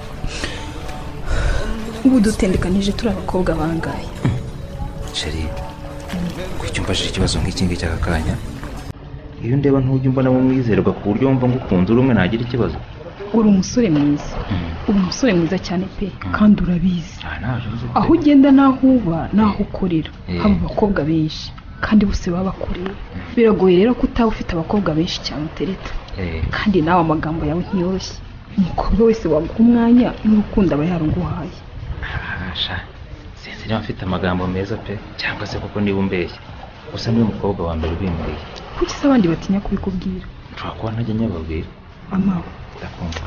ubu dutendekanije turi abakobwa bangaye sheri kwicyumbashije ikibazo nk'iki ngiki aka kanya iyo ndeba ntujya mbona mu mwizerwa ku buryo wumva ngo ukunda uri umwe nagira ikibazo uri umusore mwiza uri umusore mwiza cyane pe kandi urabizi aho ugenda n'aho uba n'aho ukorera haba abakobwa benshi kandi bose baba bakorera biragoye rero ko utaba ufite abakobwa benshi cyane utereta kandi nawe amagambo yawe ntiyoroshye umukobwa wese waguha umwanya n'urukundo aba yaruguhaye sinzi niba mfite amagambo meza pe cyangwa se kuko niba umbeshye gusa niwe mukobwa wa mbere ubimbwiye kuki se abandi batinya kubikubwira nshobora kuba ntajya nyababwira amawe ndakumva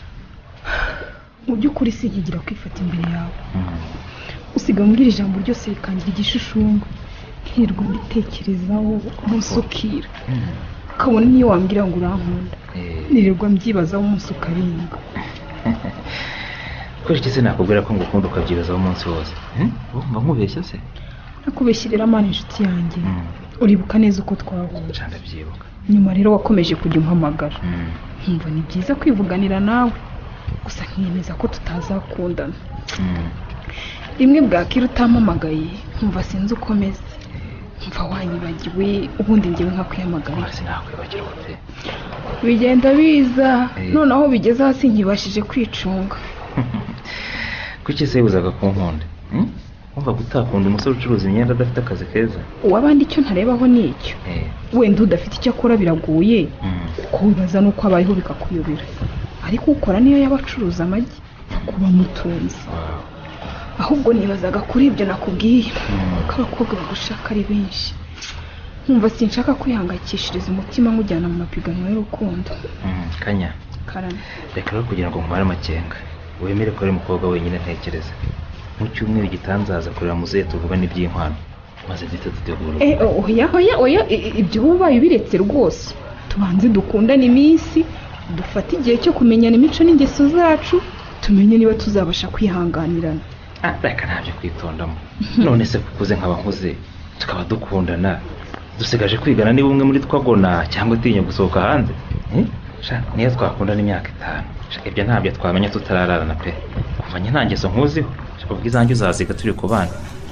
mu by'ukuri sigigira kwifata imbere yawe usiga mbwira ijambo ryose rikangira igishushumbwe nkirirwa mbitekerezaho umunsi ukira ukabona niyo wambwira ngo urankunda nirirwa mbyibazaho umunsi ukarenga kubera iki se nakubwira ko ngukunda ukabyibazaho umunsi wose wumva nkubeshya se nakubeshyirira amana inshuti yanjye uribuka neza uko twahuye ndabyibuka nyuma rero wakomeje kujya umpamagara nkumva ni byiza kwivuganira nawe gusa nkiyemeza ko tutazakundana rimwe bwakira utampamagaye nkumva sinzi uko meze nkumva wanyibagiwe ubundi ngewe nkakwiyamagara sinakwibagirwa pe bigenda biza noneho bigeze hasi nkibashije kwicunga kuki se wibuzaga kunkunda wumva gutakunda umusore ucuruza imyenda adafite akazi keza uwabandi icyo ntarebaho ni icyo wenda udafite icyo akora biragoye kuko wibaza nuko abayeho bikakuyobera ariko ukora niyo yaba acuruza amagi kuba mutunzi ahubwo nibazaga kuri ibyo nakubwiye kuko abakobwa bagushaka ari benshi nkumva sinshaka kwihangayikishiriza umutima nkujyana mu mapiganwa y'urukundo kanya karame reka rero kugira ngo nkumare amakenga wemere ko ari umukobwa wenyine ntekereza mu cyumweru gitanzaza kureba muzehe tuvuga n'iby'inkwano maze duhita dutegura oya ibyo ubaye ubiretse rwose tubanze dukundane iminsi dufate igihe cyo kumenyana imico n'ingeso zacu tumenye niba tuzabasha kwihanganirana reka ntabyo kwitondamo none se kukuze nkaba nkuze tukaba dukundana dusigaje kwigana niba umwe muri twagona cyangwa utinya gusohoka hanze niyo twakundana imyaka 5 ibyo ntabyo twamenya tutarararana pe kuva njye nta ngeso nkuziho ubwo izanjye uzaziga turi ku bana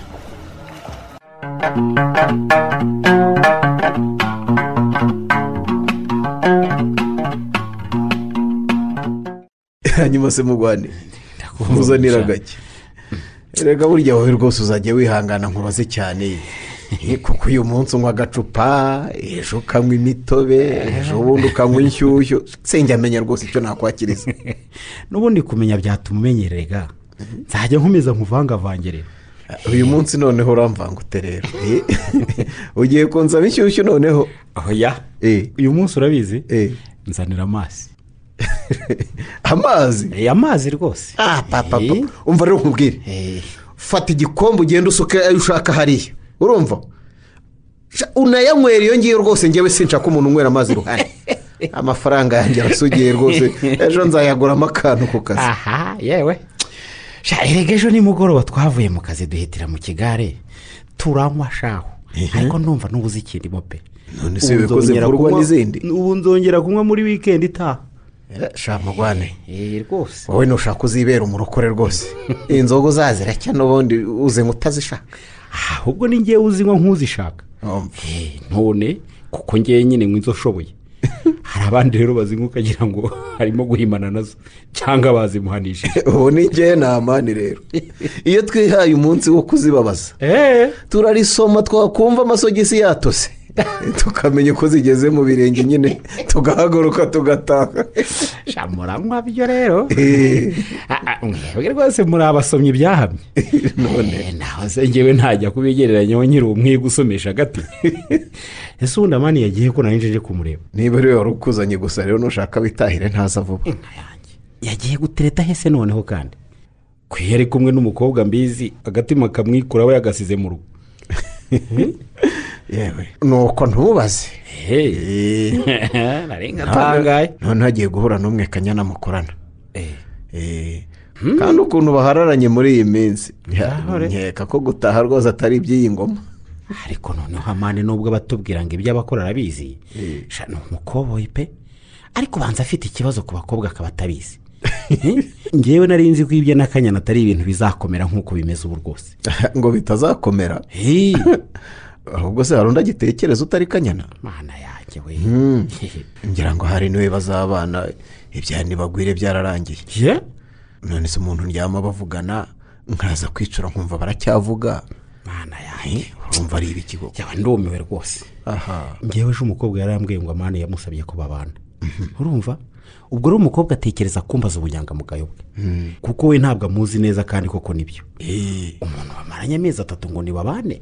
hanyuma se mugwane muzanira gake rega burya wowe rwose uzajya wihangana nkubaze cyane kuko uyu munsi unywa agacupa ejo ukanywa imitobe ejo ubundi ukanywa inshyushyu sinjya amenya rwose icyo nakwakiriza n'ubundi kumenya byatuma umenyerega nzajya nkomeza nkuvangavangere uyu munsi noneho uramvangute rero ugiye kunzaba inshyushyu noneho oya uyu munsi urabizi nzanira amazi amazi rwose papa umva rero nkubwire fata igikombe ugenda usuke ayo ushaka hariya urumva unayanywera iyo ngiyo rwose ngewe sinshaka umuntu unywera amazi iruhande amafaranga yanjye arasugiye rwose ejo nzayaguramo akantu ku kazi yewe erega ejo nimugoroba twavuye mu kazi duhitira mu kigare turanywa shaho ariko ndumva n'ubuze ikindimo pe none se bikoze kurwa n'izindi ubu nzongera kunywa muri weekend itaha shamugwane rwose wowe nushaka uzibera umurokore rwose inzoga uzaziracya n'ubundi uze nk'utazishaka ahubwo ni ngewe uzinywa nk'uzishaka none kuko ngewe nyine nk'izo ushoboye hari abandi rero bazinywa ukagira ngo harimo guhimana nazo cyangwa bazimuhanishije ubu ni ngewe nta mani rero iyo twihaye umunsi wo kuzibabaza turarisoma twakumva amasogisi yatose tukamenya uko zigeze mu birenge nyine tugahaguruka tugataha. muranywa byo rero mwebwe rwose muri abasomyi ibyahamye. none naho se ngewe ntajya kubigereranyaho nkiri umwiga usomesha agati. ese ubundi amani yagiye ko nari nje kumureba. niba rero wari ukuzanye gusa rero nushaka witahire ntaza vuba. yagiye gutereta hese noneho kandi kwiyere kumwe n'umukobwa mbizi agatima kamwikura we yagasize mu rugo. yewe nuko ntubaze. narenga tangaye none hagiye guhura n'umwe Kanyana mukorana. kandi ukuntu bahararanye muri iyi minsi nkeka ko gutaha rwose atari iby'iyi ngoma. ariko noneho amani nubwo batubwira ngo ibyo abakora arabizi ni umukoboyi pe, ariko banza afite ikibazo ku bakobwa akaba atabizi. ngewe nari nzi ko ibyo na Kanyana atari ibintu bizakomera nk'uko bimeze ubu rwose. ngo bitazakomera ahubwo se hari undi agitekereza utari Kanyana. mana yanjye we. ngira ngo hari niwe bazabana ibya Nibagwire byararangiye. none se umuntu ndyama bavugana nkaza kwicura nkumva baracyavuga. mana yanjye urumva ari ibiki koko. yaba ndumiwe rwose. ngewe ejo umukobwa yarambwiye ngo amani yamusabye ko babana. urumva ubwo rero umukobwa atekereza kumbaza ubunyangamugayo bwe kuko we ntabwo amuzi neza kandi koko nibyo. umuntu bamaranye amezi 3 ngo nibabane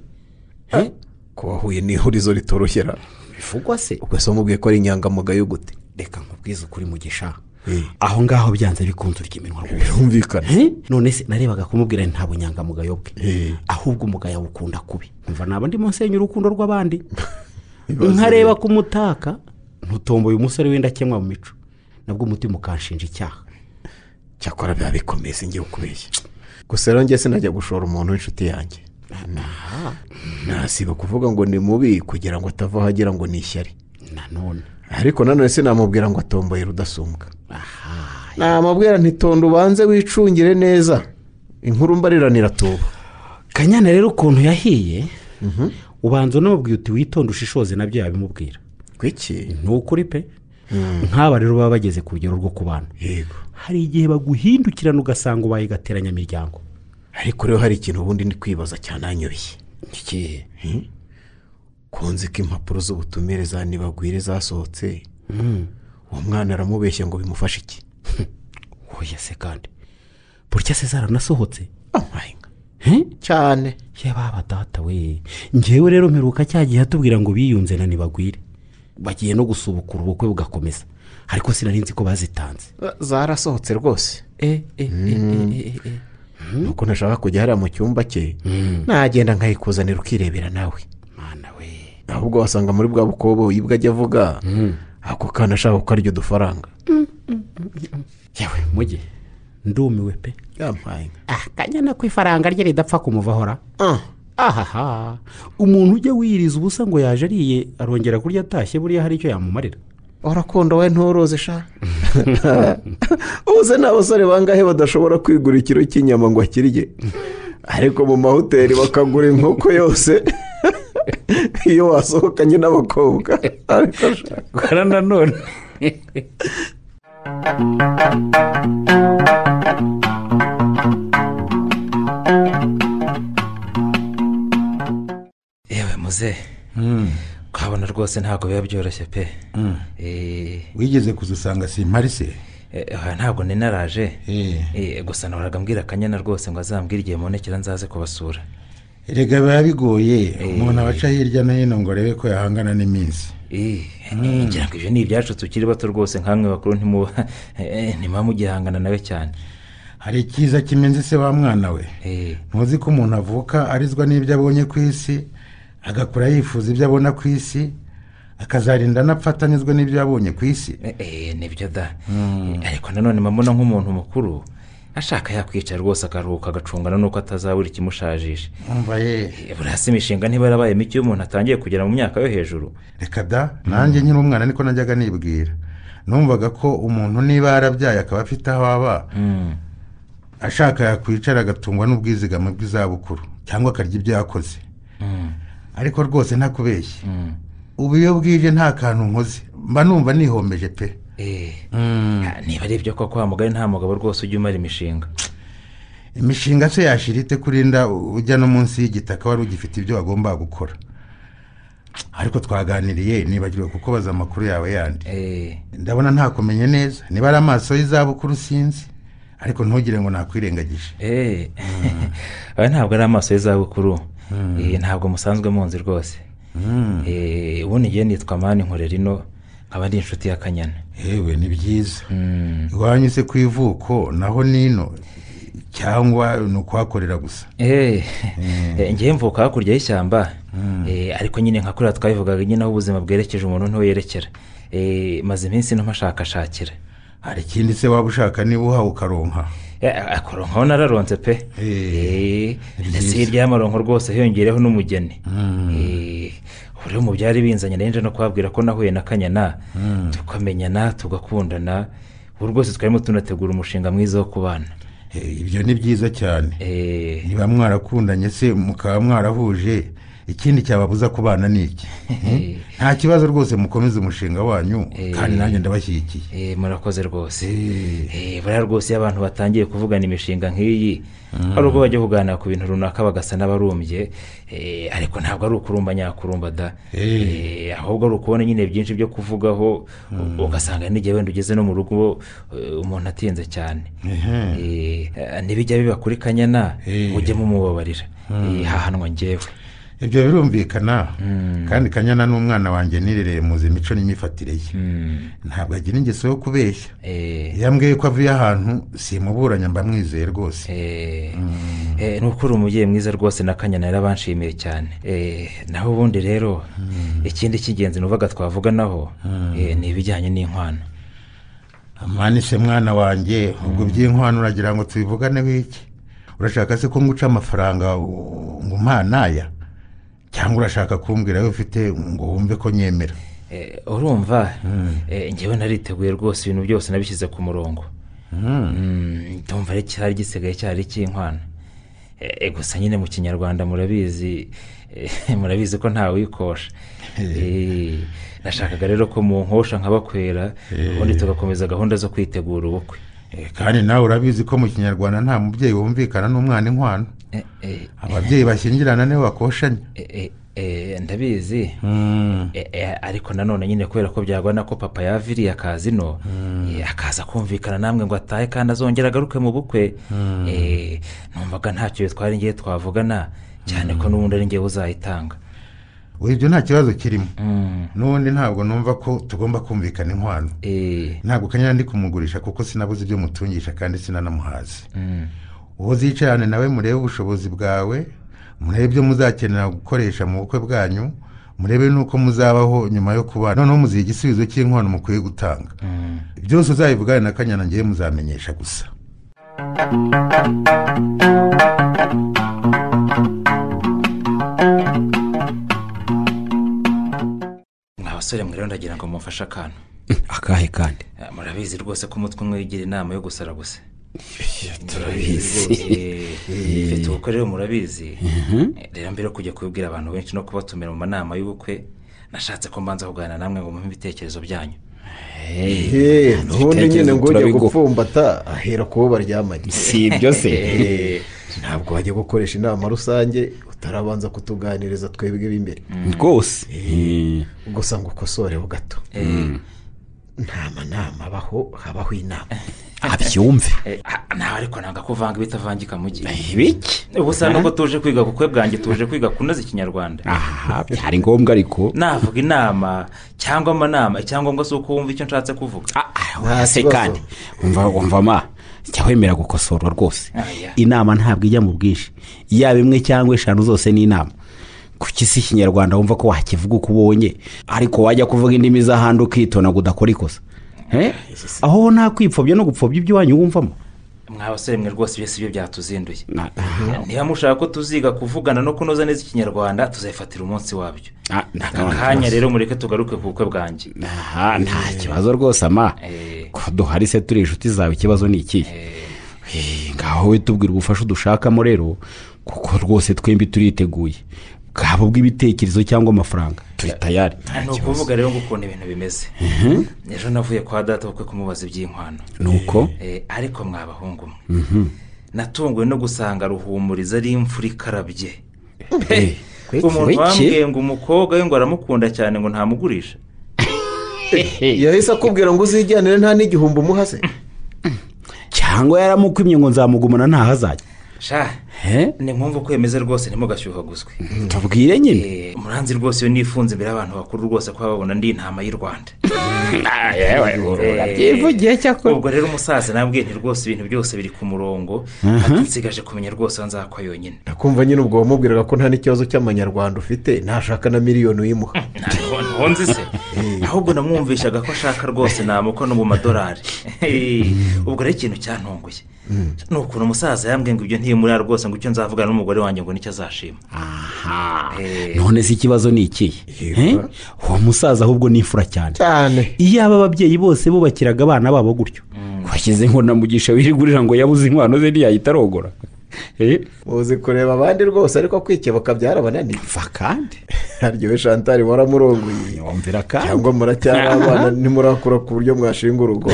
ko wahuye n'ihurizo ritoroshyera bivugwa se. ubwo se umubwiye ko ari inyangamugayo gute? reka nkubwize ukuri Mugisha, aho ngaho byanze bikunze urya iminwa rwose. birumvikana. none se narebaga kumubwira nta bunyangamugayo bwe ahubwo umugayo awukunda kubi. umva naba ndimo nsenya urukundo rw'abandi nkareba kumutaka ntutomboye umusore w'indakemwa mu mico nabwo umutima ukanshinja icyaha. cyakora biba bikomeye singiye ukubeshya. gusa rero njye sinajya gushora umuntu w'inshuti yanjye. nasiba kuvuga ngo ni mubi kugira ngo atavaho agira ngo ni ishyari. nanone ariko nanone sinamubwira ngo atomboye rudasumbwa. namubwira ntitonde ubanze wicungire neza inkuru mbariranira tuba. Kanyana rero ukuntu yahiye ubanza unamubwiye uti witonde ushishoze nabyo yabimubwira. kwiki ni ukuri pe. nk'aba rero baba bageze ku rugero rwo kubana. yego hari igihe baguhindukirana ugasanga ubaye gateranyamiryango. ariko rero hari ikintu ubundi ndi kwibaza cyane anyoye. iki kunzi ko impapuro z'ubutumire za Nibagwire zasohotse. uwo mwana aramubeshya ngo bimufashe iki? oya se kandi burya se zaranasohotse. cyane yababa data we. ngewe rero mperuka cyagiye atubwira ngo biyunze na Nibagwire bagiye no gusubukura ubukwe bugakomeza, ariko sinari nzi ko bazitanze. zarasohotse rwose. nuko ntashaka kujya hariya mu cyumba cye nagenda nkayikuzanira ukirebera nawe. mana we ahubwo wasanga muri bwa bukoboyi bwajya avuga ako kana ashaka ko aryo dufaranga. yewe mujye ndumiwe pe. yampaye Kanyana ku ifaranga rye ridapfa kumuvahora. ahaha umuntu ujya wiriza ubusa ngo yaje ariye arongera kurya atashye buriya hari icyo yamumarira. urakunda we ntoroze sha. ubuze n'abasore bangahe badashobora kwigura ikiro cy'inyama ngo akirye, ariko mu mahoteli bakagura inkoko yose iyo wasohokanye n'abakobwa. ariko shaka nanone yewe muze ukabona rwose ntabwo biba byoroshye pe. wigeze kuzusanga simpari se? ntabwo ninaraje gusa nahoraga mbwira Kanyana rwose ngo azambwire igihe mubonekera nzaze kubasura. erega biba bigoye umuntu abaca hirya no hino ngo arebe ko yahangana n'iminsi. ngira ngo ibyo ni ibyacu tukiri bato rwose nkamwe bakuru ntimuba mugihangana nawe cyane. hari icyiza kimenze se wa mwana we. ntuzi ko umuntu avuka arizwa n'ibyo abonye ku isi agakura yifuza ibyo abona ku isi akazarinda anapfatanyizwa n'ibyo yabonye ku isi. nibyo da. ariko nanone mbona nk'umuntu mukuru ashaka yakwicara rwose akaruhuka agacungana nuko atazabura ikimushajisha. umva buriya se imishinga ntiba yarabaye mike iyo umuntu atangiye kugera mu myaka yo hejuru. reka da nanjye nkiri umwana niko najyaga nibwira. numvaga ko umuntu niba yarabyaye akaba afite aho aba ashaka yakwicara agatungwa n'ubwizigame bw'izabukuru cyangwa akarya ibyo yakoze. ariko rwose ntakubeshye ubu iyo bwije nta kantu nkoze mba numva nihombeje pe. niba ari ibyo koko wa mugari nta mugabo rwose ujya umara imishinga. imishinga se yashira ite kurinda ujya no munsi y'igitaka wari ugifite ibyo wagomba gukora. ariko twaganiriye nibagirwe kuko baza amakuru yawe yandi ndabona ntakumenye neza niba ari amaso y'izabukuru sinzi ariko ntugire ngo nakwirengagije ntabwo ari amaso y'izabukuru ntabwo musanzwe munzi rwose ubundi ngiye nitwa mani nkorera ino nkaba ndi inshuti ya Kanyana. yewe ni byiza iwanyu se ku ivuko naho nino cyangwa ni ukuhakorera gusa? ngiye mvuka hakurya y'ishyamba ariko nyine nka kuriya twabivugaga nyine aho ubuzima bwerekeje umuntu ntiwe yerekera maze iminsi ntamashakashakira. hari ikindi se waba ushaka niba uhawe ukaronka? akaronkaho nararonze pe ndetse hirya y'amaronko rwose hiyongereho n'umugeni. rero mu byari binzanye nanje no kubabwira ko nahuye na Kanyana tukamenyana tugakundana ubu rwose twarimo tunategura umushinga mwiza wo kubana. ibyo ni byiza cyane. niba mwarakundanye se mukaba mwarahuje ikindi cyababuza kubana ni iki? nta kibazo rwose mukomeze umushinga wanyu kandi nanjye ndabashyigikiye. murakoze rwose. buriya rwose iyo abantu batangiye kuvugana imishinga nk'iyi hari ubwo bajya kuganira ku bintu runaka bagasa n'abarumbye ariko ntabwo ari ukurumba nyakurumba da ahubwo ari ukubona nyine byinshi byo kuvugaho ugasanga n'igihe wenda ugeze no mu rugo umuntu atinze cyane. ntibijya biba kuri Kanyana mujye mumubabarira hahanwa njyewe. ibyo birumvikana kandi Kanyana n'umwana wanjye nirereye muzi imico n'imyifatire ye ntabwo agira ingeso yo kubeshya. yambwiye ko avuye ahantu simuburanya mba mwizeye rwose. ni ukuri umubyeyi mwiza rwose na Kanyana yarabanshimiye cyane. naho ubundi rero ikindi cy'ingenzi nuvaga twavuganaho ni ibijyanye n'inkwano. amani se mwana wanjye ubwo by'inkwano uragira ngo tubivugane wiki? urashaka se ko nguca amafaranga ngo umpanaya cyangwa urashaka kumbwira ayo ufite ngo wumve ko nyemera? urumva njyewe nariteguye rwose ibintu byose nabishyize ku murongo. ndumva ari cyari gisigaye cyari cy'inkwano. gusa nyine mu kinyarwanda murabizi ko ntawikosha. nashakaga rero ko mu nkosha nkabakwera ubundi tugakomeza gahunda zo kwitegura ubukwe. kandi nawe urabizi ko mu kinyarwanda nta mubyeyi wumvikana n'umwana inkwano. ababyeyi bashyingirana nibo bakoshanya. ndabizi ariko nanone nyine kubera ko byagwana ko papa yaviriye akazi no akaza kumvikana namwe ngo atahe kandi azongera agaruke mu bukwe. numvaga ntacyo twari ngiye twavugana cyane ko n'ubundi ari ngiye uzayitanga. ibyo nta kibazo kirimo. n'ubundi ntabwo numva ko tugomba kumvikana inkwano. ntabwo Kanyana ndi kumugurisha kuko sinabuze ibyo mutungisha kandi sinanamuhaze. uwo zicarane nawe murebe ubushobozi bwawe murebe ibyo muzakenera gukoresha mu bukwe bwanyu murebe n'uko muzabaho nyuma yo kubana noneho muziha igisubizo cy'inkwano mukwiye gutanga. byose uzabivugane na Kanyana ngiye muzamenyesha gusa. abasore mwe rero ndagira ngo mumfashe akantu. akahe kandi? murabizi rwose ko umutwe umwe wigira inama yo gusara gusa. turabizi. mfite ubukwe rero murabizi. rero mbere yo kujya kubibwira abantu benshi no kubatumira mu manama y'ubukwe nashatse ko mbanza kuganira namwe ngo muhe ibitekerezo byanyu. ubundi nyine ngo ujye gupfumbata ahera kubo baryamanye. si ibyo se? ntabwo wajya gukoresha inama rusange utarabanza kutuganiriza twebwe b'imbere rwose. gusa ngo ukosoreho gato. nta manama habaho inama. abyumve. nawe ariko nanga kuvanga ibitavangika mu gihe. ibiki? ubu usanga ko tuje kwiga bukwe bwanjye tuje kwiga kunoza ikinyarwanda. byari ngombwa ariko navuga inama cyangwa amanama icyangombwa si uko wumva icyo nshatse kuvuga. se kandi wumva ma jya wemera gukosorwa rwose. inama ntabwo ijya mu bwinshi yaba imwe cyangwa eshanu zose ni inama. kuki si ikinyarwanda wumva ko wakivuga uko ubonye ariko wajya kuvuga indimi z'ahandi ukitona ngo udakora ikosa? aho nta kwipfobya no gupfobya iby'iwanyu wumvamo. mwabasore mwe rwose ibyo si byo byatuzinduye. niba mushaka ko tuziga kuvugana no kunoza neza ikinyarwanda tuzayifatira umunsi wabyo. akanya rero mureke tugaruke ku bukwe bwanjye. nta kibazo rwose ama ko duhari se turi inshuti zawe ikibazo ni iki? ngaho we tubwira ubufasha udushakamo rero kuko rwose twembi turiteguye bwaba bw'ibitekerezo cyangwa amafaranga turi tayari. ni ukuvuga rero ngo ukuntu ibintu bimeze. ejo navuye kwa data bukwe kumubaza iby'inkwano. nuko ariko mwabahungu mwe natunguwe no gusanga Ruhumuriza ari imfura ikarabye. umuntu wambwiye ngo umukobwa we ngo aramukunda cyane ngo ntamugurisha. yahise akubwira ngo uzijyanire nta n'igihumbi umuhase cyangwa yaramukwimye ngo nzamugumana ntahazajya. sha ni mpamvu kwemeza rwose ntimugashyuhaguzwe. tubwire nyine. muranzi rwose iyo nifunze imbere y'abantu bakuru rwose ko babona ndi intama y'u Rwanda. byivugiye cyakora. ubwo rero umusaza nabwiye nti rwose ibintu byose biri ku murongo nsigaje kumenya rwose nzakwa yonyine. nakumva nyine ubwo wamubwiraga ko nta n'ikibazo cy'amanyarwanda ufite ntashaka na miliyoni uyimuha. ntonzi se ahubwo namwumvishaga ko ashaka rwose namuko no mu madolari. ubwo rero ikintu cyantunguye ni ukuntu umusaza yambwiye ngo ibyo ntiyemurira rwose ngo icyo nzavugana n'umugore wanjye ngo nicyo azashima. none se ikibazo ni ikihe? uwo musaza ahubwo ni imfura cyane. iyo aba ababyeyi bose bubakiraga abana babo gutyo washyize ngo namugisha wirigurira ngo yabuze inkwano ze ntiyahita arogora. uzi kureba abandi rwose ariko kwikebuka byarabananiye. mva kandi haryohe Chantal waramurongoye yumvira kandi cyangwa muracyari abana ntimurakura ku buryo mwashinga urugo.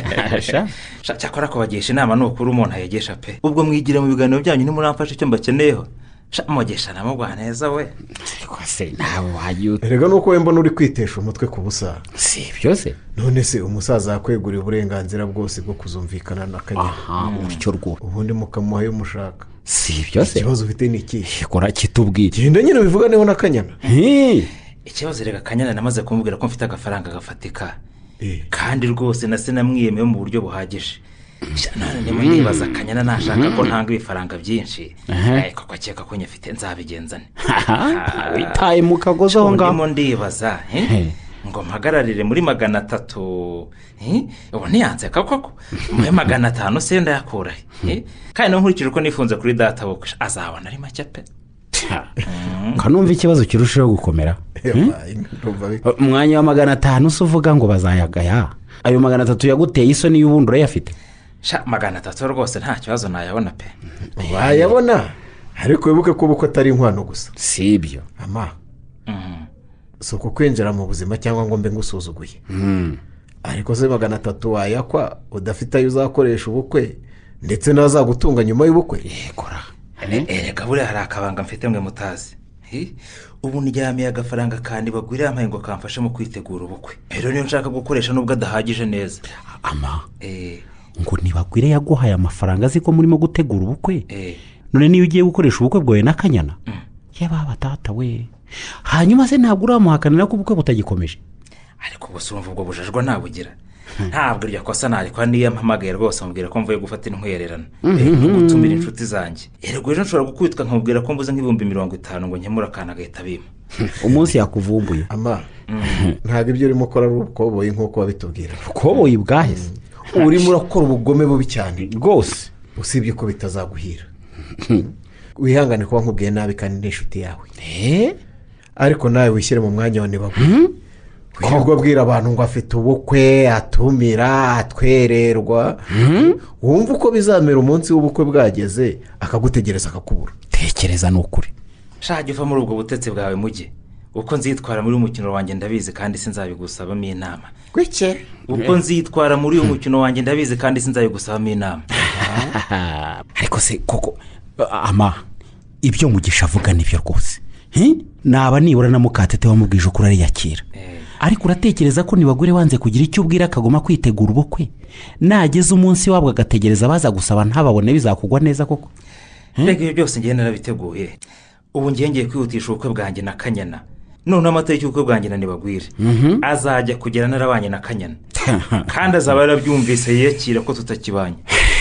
cyakora kubagisha inama ni ukuri umuntu ayegesha pe. ubwo mwigira mu biganiro byanyu ntimuramfashe icyo mbakeneyeho. mugesha namubwa neza we. se nawe wajya erega nuko we mbona uri kwitesha umutwe ku busa. si ibyo se. none se umusaza yakweguriye uburenganzira bwose bwo kuzumvikana na Kanyana. utyo rwose ubundi mukamuha ayo mushaka. si ibyo se. ikibazo ufite ni ikihe? kora kitubwire. genda nyine bivuganeho na Kanyana. ikibazo reka Kanyana namaze kumubwira ko mfite agafaranga gafatika kandi rwose na se namwiyemeye mu buryo buhagije. none nibaza Kanyana nashaka ko ntanga ibifaranga byinshi kuko akeka ko nyafite nzabigenzane. witaye mu kagozi aho ngaho. ndimo ndibaza ngo mpagararire muri 300. ubu ntiyanseka koko muri 500 se ndayakura kandi nkurikije uko nifunze kuri data bukwe azabona ari make pe. kanumva ikibazo kirushaho gukomera. umwanya wa 500 se uvuga ngo bazayagaya. ayo 300 yaguteye isoni y'ubundi urayafite? 300 rwose nta kibazo nayabona pe. wayabona ariko wibuke ko ubukwe atari inkwano gusa. si ibyo ama si uko kwinjira mu buzima cyangwa ngo mbe ngusuzuguye. ariko se 300 wayakwa udafite ayo uzakoresha ubukwe ndetse n'azagutunga nyuma y'ubukwe. yekora erega buriya hari akabanga mfite mwe mutazi. ubu ndyamiye agafaranga kandi bagwira amaye ngo kamfashe mu kwitegura ubukwe. rero niyo nshaka gukoresha nubwo adahagije neza. ama ngo ntibagwire yaguhaye amafaranga azi ko murimo gutegura ubukwe. none niyo ugiye gukoresha ubukwe bwawe na Kanyana yaba batata we hanyuma se ntabwo uramuhakanira ko ubukwe butagikomeje. ariko gusa urumva ubwo bujajwa nabugira. ntabwo iryo kosa nariko niyo mpamagaye rwose mubwira ko mvuye gufata intwererano gutumira inshuti zanjye. erego ejo nshobora gukubitwa nkamubwira ko mbuze nk'ibihumbi 50 ngo nkemura akana agahita bima. umunsi yakuvumbuye. ama ntabwo ibyo urimo ukora ari ubukoboyi nk'uko wabitubwira. ubukoboyi bwahise. urimo urakora ubugome bubi cyane rwose usibye ko bitazaguhira. wihangane kuba nkubwiye nabi kandi n'inshuti yawe. ariko nawe wishyire mu mwanya wa Nibagwire. wirirwa abwira abantu ngo afite ubukwe atumira atwererwa. wumva uko bizamera umunsi w'ubukwe bwageze akagutegereza akakubura. tekereza ni ukuri. shajya uva muri ubwo butetsi bwawe mujye uko nzitwara muri umukino wanjye ndabizi kandi sinzabigusabamo inama. gwike uko nzitwara muri uyu mukino wanjye ndabizi kandi sinzabigusabamo inama. ariko se koko ama ibyo Mugisha avuga nibyo rwose. naba nibura na Mukatete wamubwije ukuri ariyakira. ariko uratekereza ko Nibagwire wanze kugira icyo ubwira akagoma kwitegura ubukwe nageze umunsi wabwo agategereza baza gusaba ntababone bizakugwa neza koko? mbega ibyo byose ngiye narabiteguye. ubu ngiye kwihutisha ubukwe bwanjye na Kanyana. none amatariki y'ubukwe bwanjye na Nibagwire azajya kugera narabanye na Kanyana kandi azaba yarabyumvise yiyakira ko tutakibanye.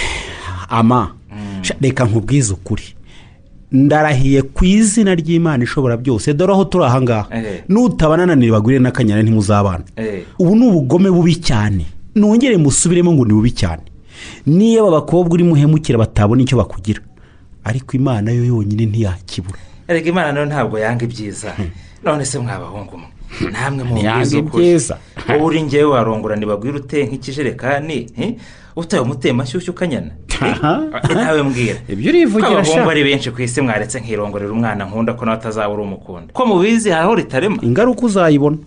ama reka nkubwize ukuri ndarahiye ku izina ry'Imana ishobora byose dore aho turi aha ngaha nutabana na Nibagwire na Kanyana ntimuzabana. ubu ni ubugome bubi cyane nongere musubiremo ngo ni bubi cyane. niyo aba bakobwa uri muhemukira batabona icyo bakugira ariko Imana yo yonyine ntiyakibura. erega Imana nayo ntabwo yanga ibyiza. none se mwabahungu namwe mu byiza uri ngewe warongora Nibagwire ute nk'ikijerekani utaye umutema shyushyu Kanyana. nawe mbwira ibyo urivugira sha abahungu ari benshi ku isi mwaretse nkirongorera umwana nkunda ko nawe atazabura umukunda ko mubizi haraho ritarema ingaruka uzayibona.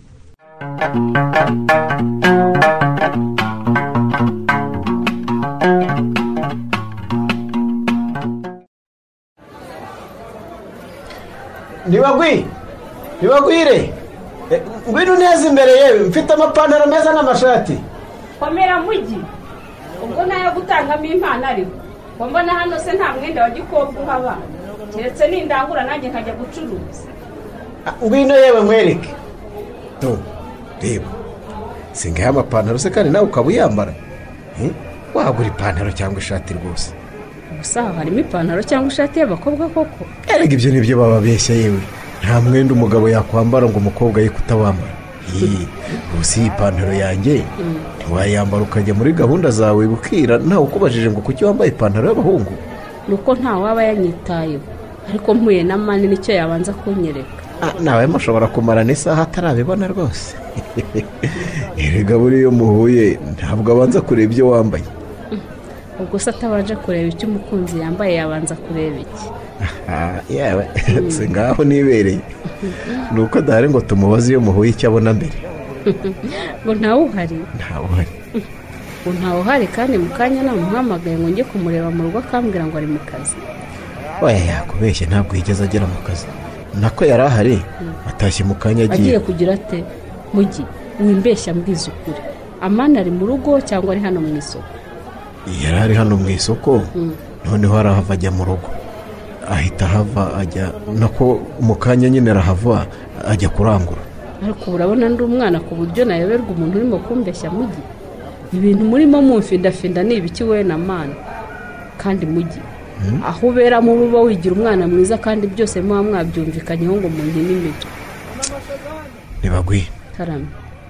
ntibagwire ngwino neza imbere yewe mfite amapantaro meza n'amashati. komera mugi ubwo nayo gutangamo impano ariko ngo mbona hano se nta mwenda wa gikobwa uhaba keretse n'indangura nanjye nkajya gucuruza. ngwino yewe nkwereke reba singahe amapantaro se kandi nawe ukaba uyambara wagura ipantaro cyangwa ishati rwose. gusa harimo ipantaro cyangwa ishati y'abakobwa koko? erega ibyo nibyo bababeshya yewe nta mwenda umugabo yakwambara ngo umukobwa ye kutawambara. gusa iyi pantaro yanjye ntiwayambara ukajya muri gahunda zawe bukira ntawe ukubajije ngo kuki wambaye ipantaro y'abahungu. nuko nta waba yanyitayeho ariko mpuye na mani nicyo yabanza kunyereka. nawe mushobora kumarana isaha atarabibona rwose. erega buriya muhuye ntabwo abanza kureba ibyo wambaye. ubwo se atabanje kureba icyo umukunzi yambaye yabanza kureba iki? yewe si ngaho nibereye ni uko adahari ngo tumubaze iyo muhuye icyo abona mbere. ngo ntawe uhari? ntawe uhari. ngo ntawe uhari kandi mu kanya namuhamagaye ngo njye kumureba mu rugo akambwira ngo ari mu kazi. oya yakubeshye ntabwo yigeze agera mu kazi nako yari ahari atashye mu kanya agiye kugira ate mugi wimbeshya mbwiza ukuri amani ari mu rugo cyangwa ari hano mu isoko? yari ari hano mu isoko noneho arahava ajya mu rugo ahita ahava ajya nako mu kanya nyine arahava ajya kurangura. ariko urabona ndi umwana ku buryo nayoberwa umuntu urimo kumbeshya mugi ibintu murimo mumfindafinda ni ibiki we na mani kandi mugi aho ubera mu buba wigira umwana mwiza kandi byose muba mwabyumvikanyeho ngo munkine imitwe. ntibagwire karame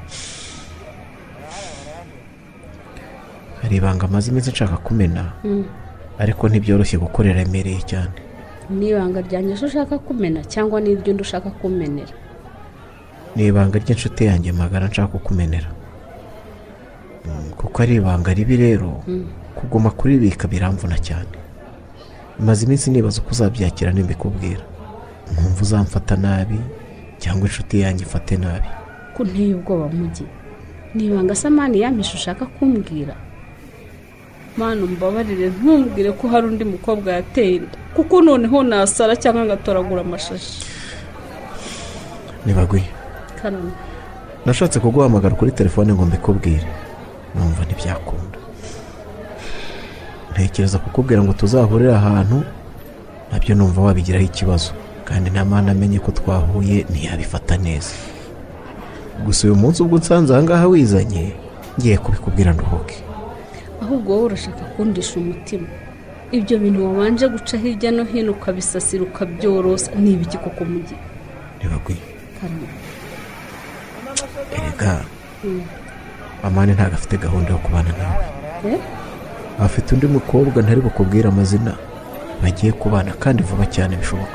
hari ibanga amaze iminsi nshaka kumena ariko ntibyoroshye gukorera remereye cyane. ni ibanga ryanjye ushaka kumena cyangwa ni iryo ushaka kumenera? ni ibanga ry'inshuti yanjye magara nshaka kukumenera kuko ari ibanga ribi rero kuguma kuribika biramvuna cyane. maze iminsi nibaza uko uzabyakira nimbikubwira nkumva uzamfata nabi cyangwa inshuti yanjye ifate nabi. ko nteye ubwoba mugi ni ibanga samani yampishe ushaka kumbwira? mwana umbabarire ntumbwire ko hari undi mukobwa yateye inda kuko noneho nasara cyangwa ngatoragura amashashi. ntibagwire karame nashatse kuguhamagara kuri telefone ngo mbikubwire numva ntibyakunda. ntekereza kukubwira ngo tuzahurire ahantu nabyo numva wabigiraho ikibazo kandi nta mwana amenye ko twahuye ntiyabifata neza. gusa uyu munsi ubwo unsanze ahangaha wizanye ngiye kubikubwira nduhuke. ahubwo wowe urashaka kundisha umutima ibyo bintu wabanje guca hirya no hino ukabisasira ukabyorosa ni ibiki koko mugi? ntibagwire karame erega amani ntabwo afite gahunda yo kubana nawe. afite undi mukobwa ntari bukubwire amazina bagiye kubana kandi vuba cyane bishoboka.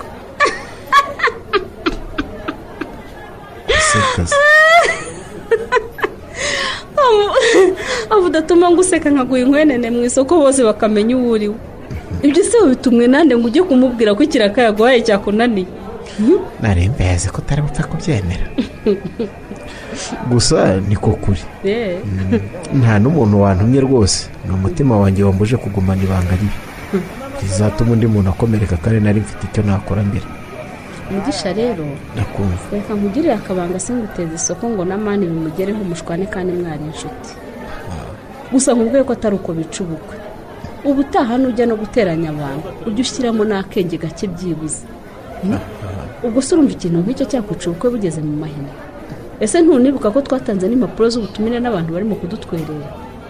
aho udatuma ngo useka nkaguha inkwenene mu isoko bose bakamenya uwo uriwe. ibyo se bitumwe nande ngo ujye kumubwira ko ikiraka yaguhaye cyakunaniye? narembeze ko utari bupfa kubyemera gusa niko kuri. nta n'umuntu wantumye rwose ni umutima wanjye wambuje kugumana ibanga ribi rizatuma undi muntu akomereka kandi nari mfite icyo nakora mbere. mugisha rero ndakumva reka nkugirire akabanga singuteze isoko ngo n'amani bimugereho umushwane kandi mwari inshuti. gusa nkubwiye ko atari uko bica ubukwe ubutaha nujya no guteranya abantu ujye ushyiramo n'akenge gake byibuze. ubwo se urumva ikintu nk'icyo cyakwica ubukwe bugeze mu mahina? ese ntunibuka ko twatanze n'impapuro z'ubutumire n'abantu barimo kudutwerera?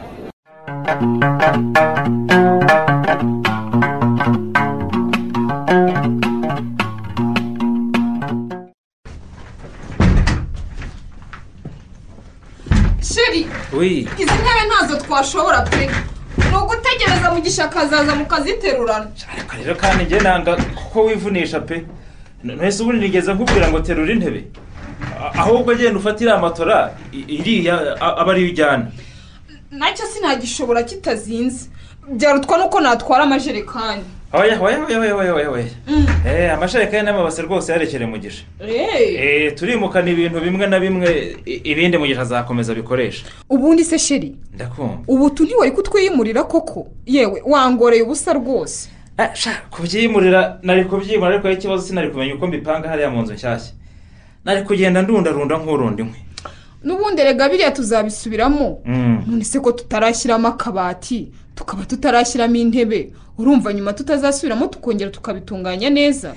sheri izi ntebe ntazo twashobora pe ni ugutegereza mugisha akazaza mukaziterurana. rero kandi njye nanga kuko wivunisha pe ntese ubundi nigeze nkubwira ngo terura intebe ahubwo genda ufatire amatora iriya aba ariyo ujyana. nacyo sinagishobora kitazinze byarutwa nuko natwara amajerekani. oya amajerekani n'amabase rwose yarekere mugisha. turimukana ibintu bimwe na bimwe ibindi mugisha azakomeza bikoresha. ubundi se sheri ndakumva ubu ntiwari kutwiyimurira koko yewe wangoreye ubusa rwose. kubyimurira nari kubyimura ariko ikibazo sinari kumenya uko mbipanga hariya mu nzu nshyashya nari kugenda ndundarunda nk'urundi nkwe n'ubundi rega biriya tuzabisubiramo none se ko tutarashyiramo akabati tukaba tutarashyiramo intebe urumva nyuma tutazasubiramo tukongera tukabitunganya neza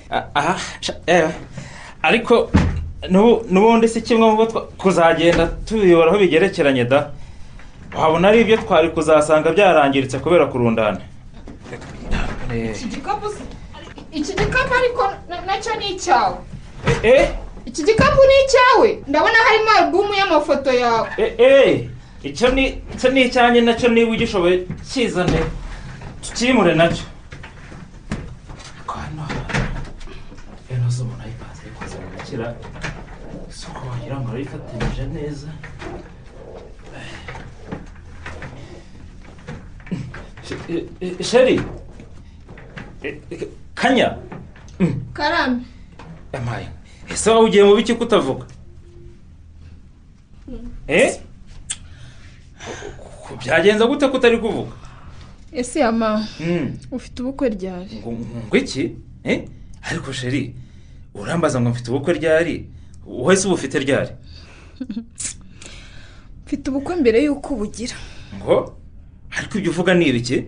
ariko n'ubundi si kimwe mu bo kuzagenda tubiyobora aho bigerekeranye da wabona ari ibyo twari kuzasanga byarangiritse kubera kurundana iki gikapu ariko nacyo ni icyawe iki gikapu ni icyawe ndabona harimo alubumu y'amafoto yawe icyo ni icyanjye nacyo niba ugishoboye kizane tukimure nacyo hano zo umuntu ayipanze ayikoze mu gakira si uko wagira ngo arayifatanyije neza sheri kanya karame amaye ese wowe ugiye mu biki kutavuga byagenze gute kutari kuvuga ese yama ufite ubukwe ryari ngo iki ariko sheri urambaza ngo mfite ubukwe ryari wowe se uba ufite ryari mfite ubukwe mbere y'uko ubugira ngo ariko ibyo uvuga ni ibiki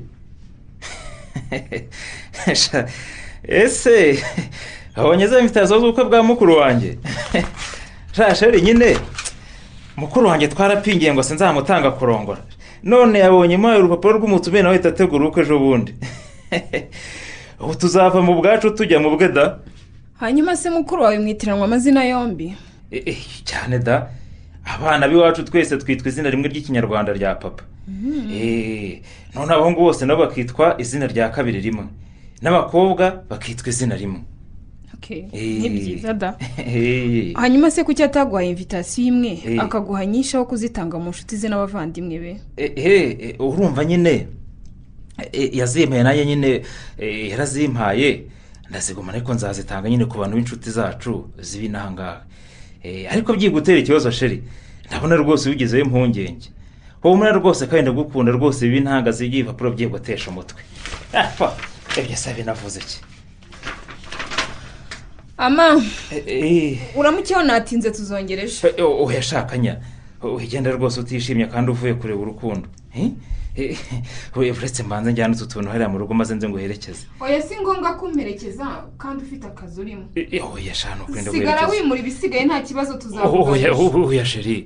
ese abonye za invitaziyo z'ubukwe bwa mukuru wanjye sheri nyine mukuru wanjye twarapingiye ngo sinzamutanga kurongora none yabonye impaye urupapuro rw'umutumire nawe itategura ubukwe ejo bundi ubu tuzava mu bwacu tujya mu bwe da hanyuma se mukuru wawe mwitiranwa amazina yombi cyane da abana b'iwacu twese twitwa izina rimwe ry'ikinyarwanda rya papa none abahungu bose nabo bakitwa izina rya kabiri rimwe n'abakobwa bakitwa izina rimwe ni byiza da hanyuma se kuki ataguhaye invitasiyo imwe akaguha nyinshi aho kuzitanga mu nshuti ze n'abavandimwe be urumva nyine yazimpaye nayo nyine yarazimpaye ndaziguma ariko nzazitanga nyine ku bantu b'inshuti zacu ziba inangaha ariko byigutera ikibazo sheri ndabona rwose wigizeho impungenge wowe umwana rwose kandi ndagukunda rwose biba intanga zigiye ibipapuro byigutesha umutwe ibyo se binavuze iki ama uramukeho natinze tuzongereje uyashakanya ugenda rwose utishimye kandi uvuye kureba urukundo uretse mbanza njyana utu tuntu hariya mu rugo maze nze nguherekeze oya si ngombwa kumperekeza kandi ufite akazi urimo oya shana ukwenda sigara wimura ibisigaye nta kibazo tuzavuga oya sheri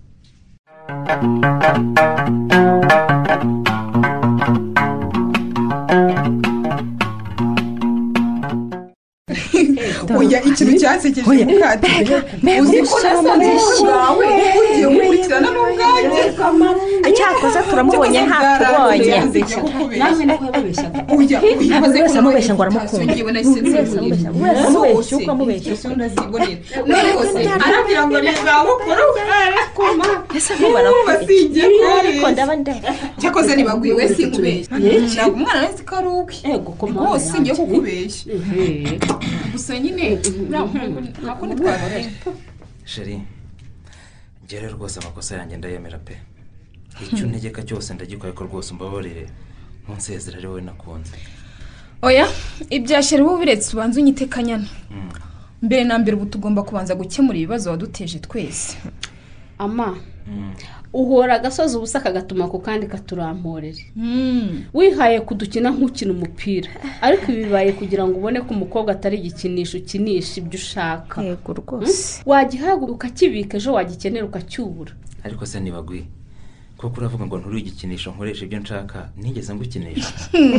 oya ikintu cyasekeje mukatire uzi ko nasanze bwawe ugiye gukurikirana n'ubwanjye icyakoze turamubonye ntatubonye namwe nako yababeshyaga oya uyibaze ko amubeshya ngo aramukunda wese uko amubeshya unazibonera rwose arabwira ngo nizabukuru koma ese ntubarakora ariko ndabanda cyakoze nibagwiye wese nkubeshya ntabwo umwana wese ko ari uwe rwose ngiye kukubeshya gusa nyine ntabwo ntitwabare sheri ngere rwose amakosa yanjye ndayemera pe icyo untegeka cyose ndagikora ko rwose umbabarire ntunsezere ari wowe nakunze oya ibyashyira ubu biretse ubanza unyite kanyana mbere na mbere ubu tugomba kubanza gukemura ibibazo waduteje twese ama uhora agasoza ubusa kagatuma ku kandi katuramporere wihaye kudukina nk'ukina umupira ariko ibi bibaye kugira ngo ubone ko umukobwa atari igikinisho ukinisha ibyo ushaka yego rwose wagihaguruka ukakibika ejo wagikenera ukacyubura ariko se nibagwiye kuko uravuga ngo nturi igikinisho nkoresha ibyo nshaka nigeze ngukinisha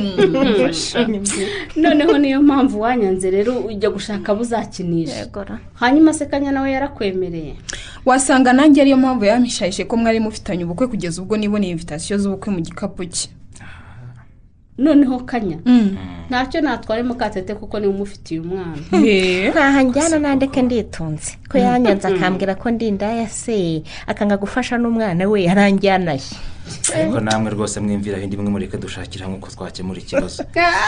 noneho niyo mpamvu wanyanze rero ujya gushaka buzakinisha hanyuma se kanya nawe yarakwemereye wasanga nanjye ariyo mpamvu yamishayishe ko mwari mufitanye ubukwe kugeza ubwo niboneye invitasiyo z'ubukwe mu gikapu cye noneho kanya ntacyo natware mukatete kuko niwe umufitiye umwana ntaha njyana nandeke nditunze ko yanyanze akambwira ko ndi indaya se akanga gufasha n'umwana we yaranjyanaye ariko namwe rwose mwimviraho indi mwe mureke dushakira nk'uko twakemura ikibazo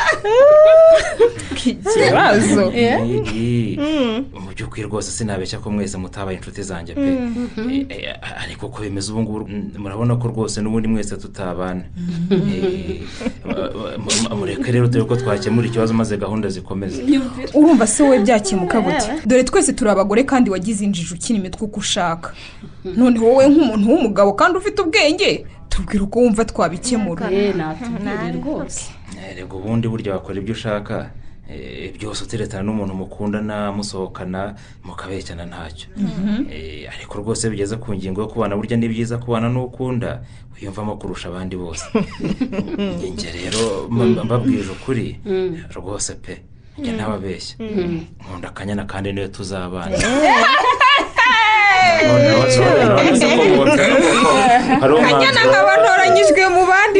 ikibazo mu by'ukuri rwose sinabeshya ko mwese mutabaye inshuti zanjye pe ariko ko bimeze ubu ngubu murabona ko rwose n'ubundi mwese tutabana mureke rero dore ko twakemura ikibazo maze gahunda zikomeza. urumva se wowe byakemuka gute? dore twese turi abagore kandi wagize injiji ukina imitwe uko ushaka. none wowe nk'umuntu w'umugabo kandi ufite ubwenge tubwira uko wumva twabikemura. natubwire rwose. rego ubundi burya wakora ibyo ushaka byose uteretana n'umuntu mukundana musohokana mukabeshyana ntacyo. ariko rwose bigeze ku ngingo yo kubana burya ni byiza kubana n'ukunda wiyumvamo kurusha abandi bose. njye rero mbabwije ukuri rwose pe njye ntababeshya nkunda Kanyana kandi niwe tuzabana. Kanyana nkaba ntoranyijwe mu bandi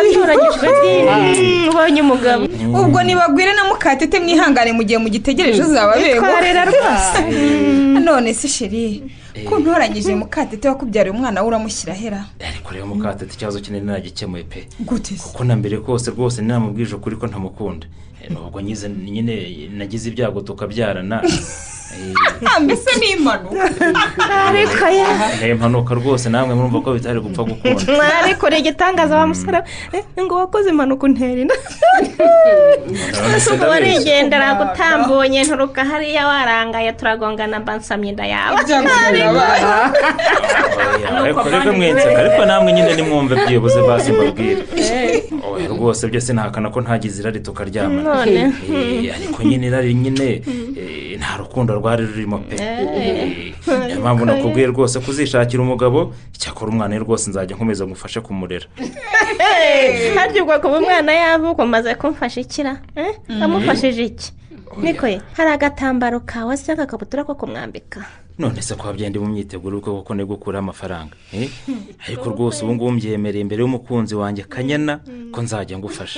ubonye umugabo ubwo nibagwire na Mukatete mwihangane mu gihe mugitegereje uzaba bego rwose. none se sheri ko ntoranyije Mukatete wakubyariye umwana we uramushyira hera? ariko rero Mukatete ikibazo kinini nagikemuye pe. gute se? kuko na mbere kose rwose namubwije ukuri ko ntamukunda. nubwo nyize nyine nagize ibyago tukabyarana. mbese ni impanuka? ariko impanuka rwose namwe murumva ko bitari gupfa gukunda. ariko rege igitangaza wa musore ngo wakoze impanuka untera inda. ubu warigendera gutambonye nturuka hariya warangaye turagongana mbansamye inda yawe. ariko rege mwenseka ariko namwe nyine nimwumve byibuze basi mbabwire. rwose byose ntahakana ko ntagize irari tukaryamana. ariko nyine irari nyine nta rukundo rwari rurimo pe. niyo mpamvu nakubwiye rwose kuzishakira umugabo icyakora umwana rwose nzajya nkomeza ngufashe kumurera. harya ubwo kuba umwana yavuka umaze kumfasha ikira amufashije iki? niko ye hari agatambaro kawe se akakabutura ko kumwambika? none se ko wabyende mu myiteguro kuko ne gukura amafaranga ariko rwose ubu ngubu mbyemereye imbere y'umukunzi wanjye Kanyana ko nzajya ngufasha.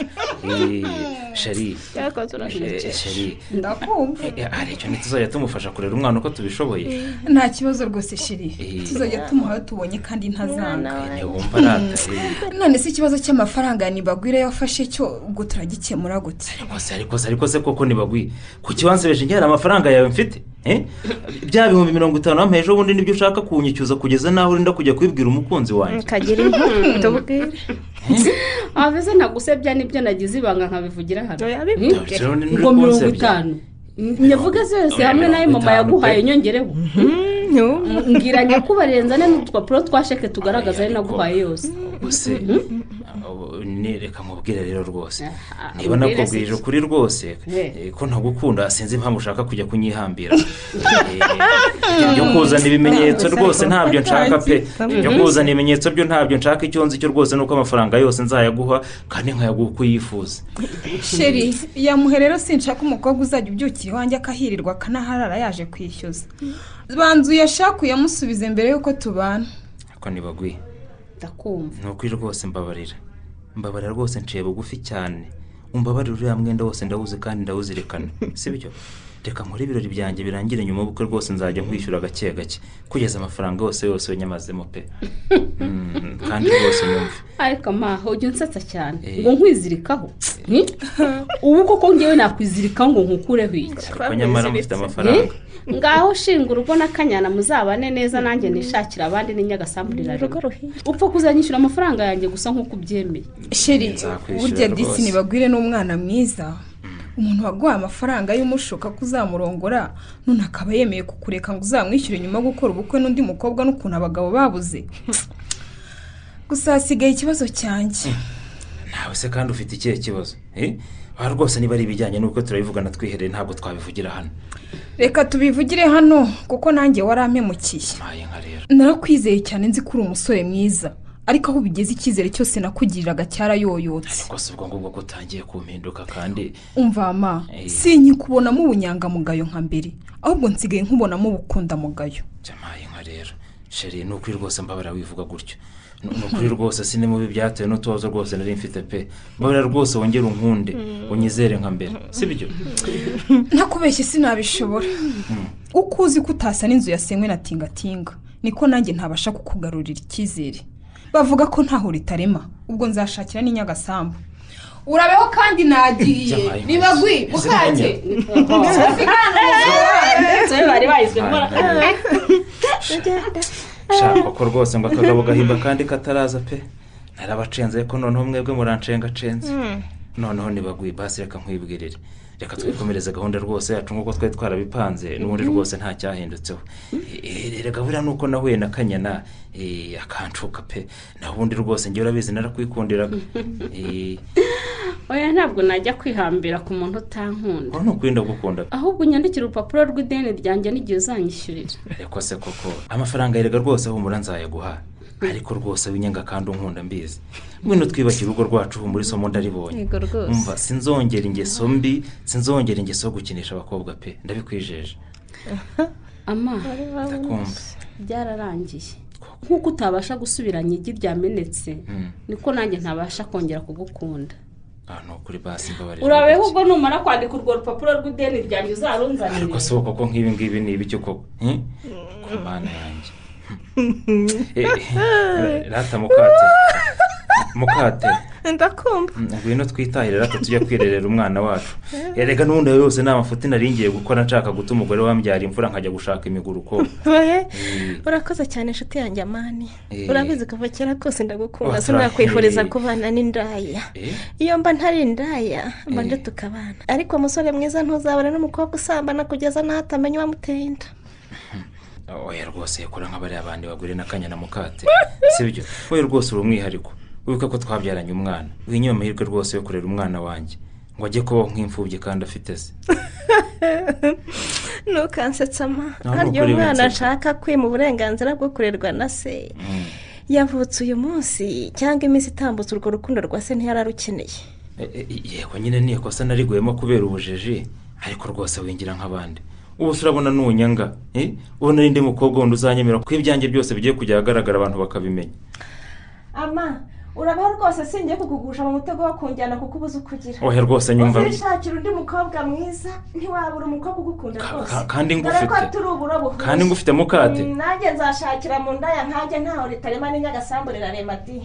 sheri sheri ndakumva. aricyo ntituzajya tumufasha kurera umwana uko tubishoboye. nta kibazo rwose sheri tuzajya tumuha tubonye kandi ntazanga. wumva rata. none se ikibazo cy'amafaranga nibagwire yafashe cyo ubwo turagikemura gute? ariko se koko nibagwi kuki wansebeje njye hari amafaranga yawe mfite bya bihumbi 50 wampaye ejo bundi nibyo ushaka kunyicyuza kugeza naho urinda kujya kwibwira umukunzi wanjye. kagira inkuru tubwire. aveze nagusebya nibyo nagize ibanga nkabivugira hano. ngo 50 nyavuga zose hamwe nayo mama yaguhaye nyongereho. ngira nyakubarenzane n'utupapuro twasheke tugaragaza ari naguhaye yose. ubuse reka mubwire rero rwose niba nakubwije ukuri rwose ko ntagukunda sinzi impamvu ushaka kujya kunyihambira. ibyo kuzana ibimenyetso rwose ntabyo nshaka pe. ibyo kuzana ibimenyetso byo ntabyo nshaka. icyo nzi cyo rwose nuko amafaranga yose nzayaguha kandi nkayaguha uko yifuza. sheri yamuhe rero sinshaka umukobwa uzajya ubyukira iwanjye akahirirwa akanaharara yaje kwishyuza. banzu yashaka uyamusubize mbere yuko tubana. ariko nibagwi ndakumva. nuko rwose mbabarira rwose nciye bugufi cyane. umbabarira uriya mwenda wose ndawuzi kandi ndawuzirikana sibyo? reka nkore ibirori byanjye birangire nyuma y'ubukwe rwose nzajya nkwishyura gake gake kugeza amafaranga yose wenyamazemo pe. kandi rwose numve. ariko maho ujya unsetsa cyane ngo nkwizirikaho. ubu koko ngewe nakwizirikaho ngo nkukureho iki? ariko nyamara mufite amafaranga. ngaho shinga urugo na Kanyana muzabane neza nanjye nishakira abandi n'inyagasamburira rero upfa kuzanyishyura amafaranga yanjye gusa nk'uko ubyemeye. sheri burya disi nibagwire n'umwana mwiza. umuntu waguhaye amafaranga y'umushuka kuzamurongora none akaba yemeye kukureka ngo uzamwishyure nyuma yo gukora ubukwe n'undi mukobwa n'ukuntu abagabo babuze. gusa hasigaye ikibazo cyanjye. nawe se kandi ufite ikihe kibazo? rwose niba ari ibijyanye n'uko turabivugana twihereye ntabwo twabivugira hano. reka tubivugire hano kuko nanjye warampemukiye. narakwizeye cyane nzi ko uri umusore mwiza ariko aho bigeze icyizere cyose nakugiriraga cyarayoyotse. ariko si ubwo ngubwo gutangiye kumpinduka kandi umva ma sinkikubonamo ubunyangamugayo nka mbere ahubwo nsigaye nkubonamo ubukundamugayo. byamaye nka rero sheri nuko rwose mbabara wivuga gutyo. nukuri rwose sine mubi byatewe n'utubazo rwose nari mfite pe. mbabara rwose wongere unkunde unyizere nka mbere sibyo? ntakubeshye sinabishobora. uko uzi ko utasa n'inzu yasenywe na tingatinga niko nanjye ntabasha kukugarurira icyizere. bavuga ko ntaho ritarema ubwo nzashakira n'inyagasambu. urabeho kandi nagiye nibagwi mukake. bari bayizwe mbora. shaka ko rwose ngo akagabo gahimba kandi kataraza pe. narabacenze ko noneho mwebwe murancenga. noneho nibaguye basi reka nkwibwirire reka twikomereze gahunda rwose yacu nk'uko twari twarabipanze n'ubundi rwose nta cyahindutseho reka buriya nuko nahuye na Kanyana akancuka pe naho ubundi rwose njye urabizi narakwikundiraga oya ntabwo najya kwihambira ku muntu utankunda ni ukuri ndagukunda ahubwo unyandikira urupapuro rw'ideni ryanjye n'igihe uzanyishyurira ariko se koko amafaranga yerega rwose humura nzayaguha ariko rwose w'inyenga kandi unkunda mbizi ngwino twibakira urugo rwacu muri somo ndaribonye umva sinzongera ingeso mbi sinzongera ingeso yo gukinisha abakobwa pe ndabikwijeje ama ndakumva byararangiye nk'uko utabasha gusubiranya igi ryamenetse niko nanjye ntabasha kongera kugukunda ni ukuri basi mbabarira urabeho ubwo numara kwandika urwo rupapuro rw'ideni ryanjye uzarunzanire ariko si koko nk'ibi ngibi ni ibiki koko ku mana yanjye rata mukate ndakumva ngwino twitahire rata tujya kwirerera umwana wacu erega n'ubundi yose ni amafuti naringiye gukora nshaka guta umugore wambyara imfura nkajya gushaka imiguruko urakoze cyane inshuti yanjye amani urabizi kuva kera kose ndagukunda sinakwifuriza kubana n'indaya iyo mba ntari indaya mba nje tukabana ariko umusore mwiza ntuzabana n'umukobwa usambana kugeza n'aho atamenya uwamuteye inda oya rwose yakora nk'abariya abandi bagure na Kanyana mukate sibyo oya rwose uri umwihariko wibuka ko twabyaranye umwana winyuma amahirwe rwose yo kurera umwana wanjye ngo ajye kubaho nk'imfubyi kandi afite se ntukansetsa ama harya umwana ashaka kwima uburenganzira bwo kurerwa na se yavutse uyu munsi cyangwa iminsi itambutse urwo rukundo rwa se ntiyararukeneye yego nyine niyo kosa nariguyemo kubera ubujiji ariko rwose wingira nk'abandi ubu urabona n'unyanga ubona n'indi mukobwa wundi uzanyemera ko ibyanjye byose bigiye kujya ahagaragara abantu bakabimenya ama urabaho rwose singiye kukugusha mu mutego wo kunjyana kuko ubuze ukugira oya rwose nyumva uzishakira undi mukobwa mwiza ntiwabura umukobwa ugukunda rwose kandi ngufite mukate nanjye nzashakira mu ndaya nkanjye ntaho ritarema n'inyagasambu rirarema di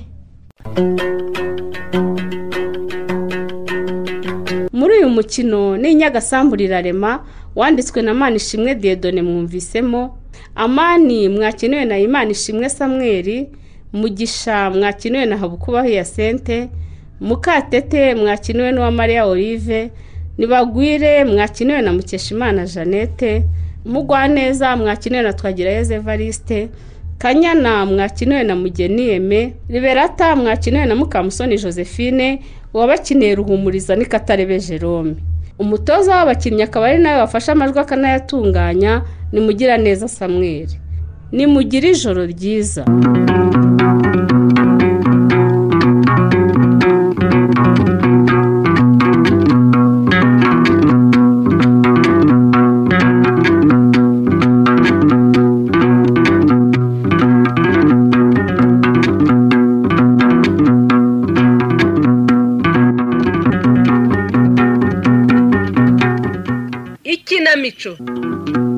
muri uyu mukino n'inyagasambu rirarema wanditswe na Manishimwe Dieudonné mwumvisemo Amani mwakiniwe na Imanishimwe Samuel Mugisha mwakiniwe na Habukubaho Hyacinthe Mukatete mwakiniwe n'uwa Maria Olive Nibagwire mwakiniwe na Mukeshimana Jeannette Mugwaneza mwakiniwe na Twagirayezu Evariste Kanyana mwakiniwe na Mugeni Aime Liberata mwakiniwe na Mukamusoni Josephine wabakiniye Ruhumuriza n'Ikatarebe Jerome umutoza w'abakinnyi akaba ari nawe wafashe amajwi akanayatunganya ni Mugiraneza Samuel ni mugira ijoro ryiza. Ikinamico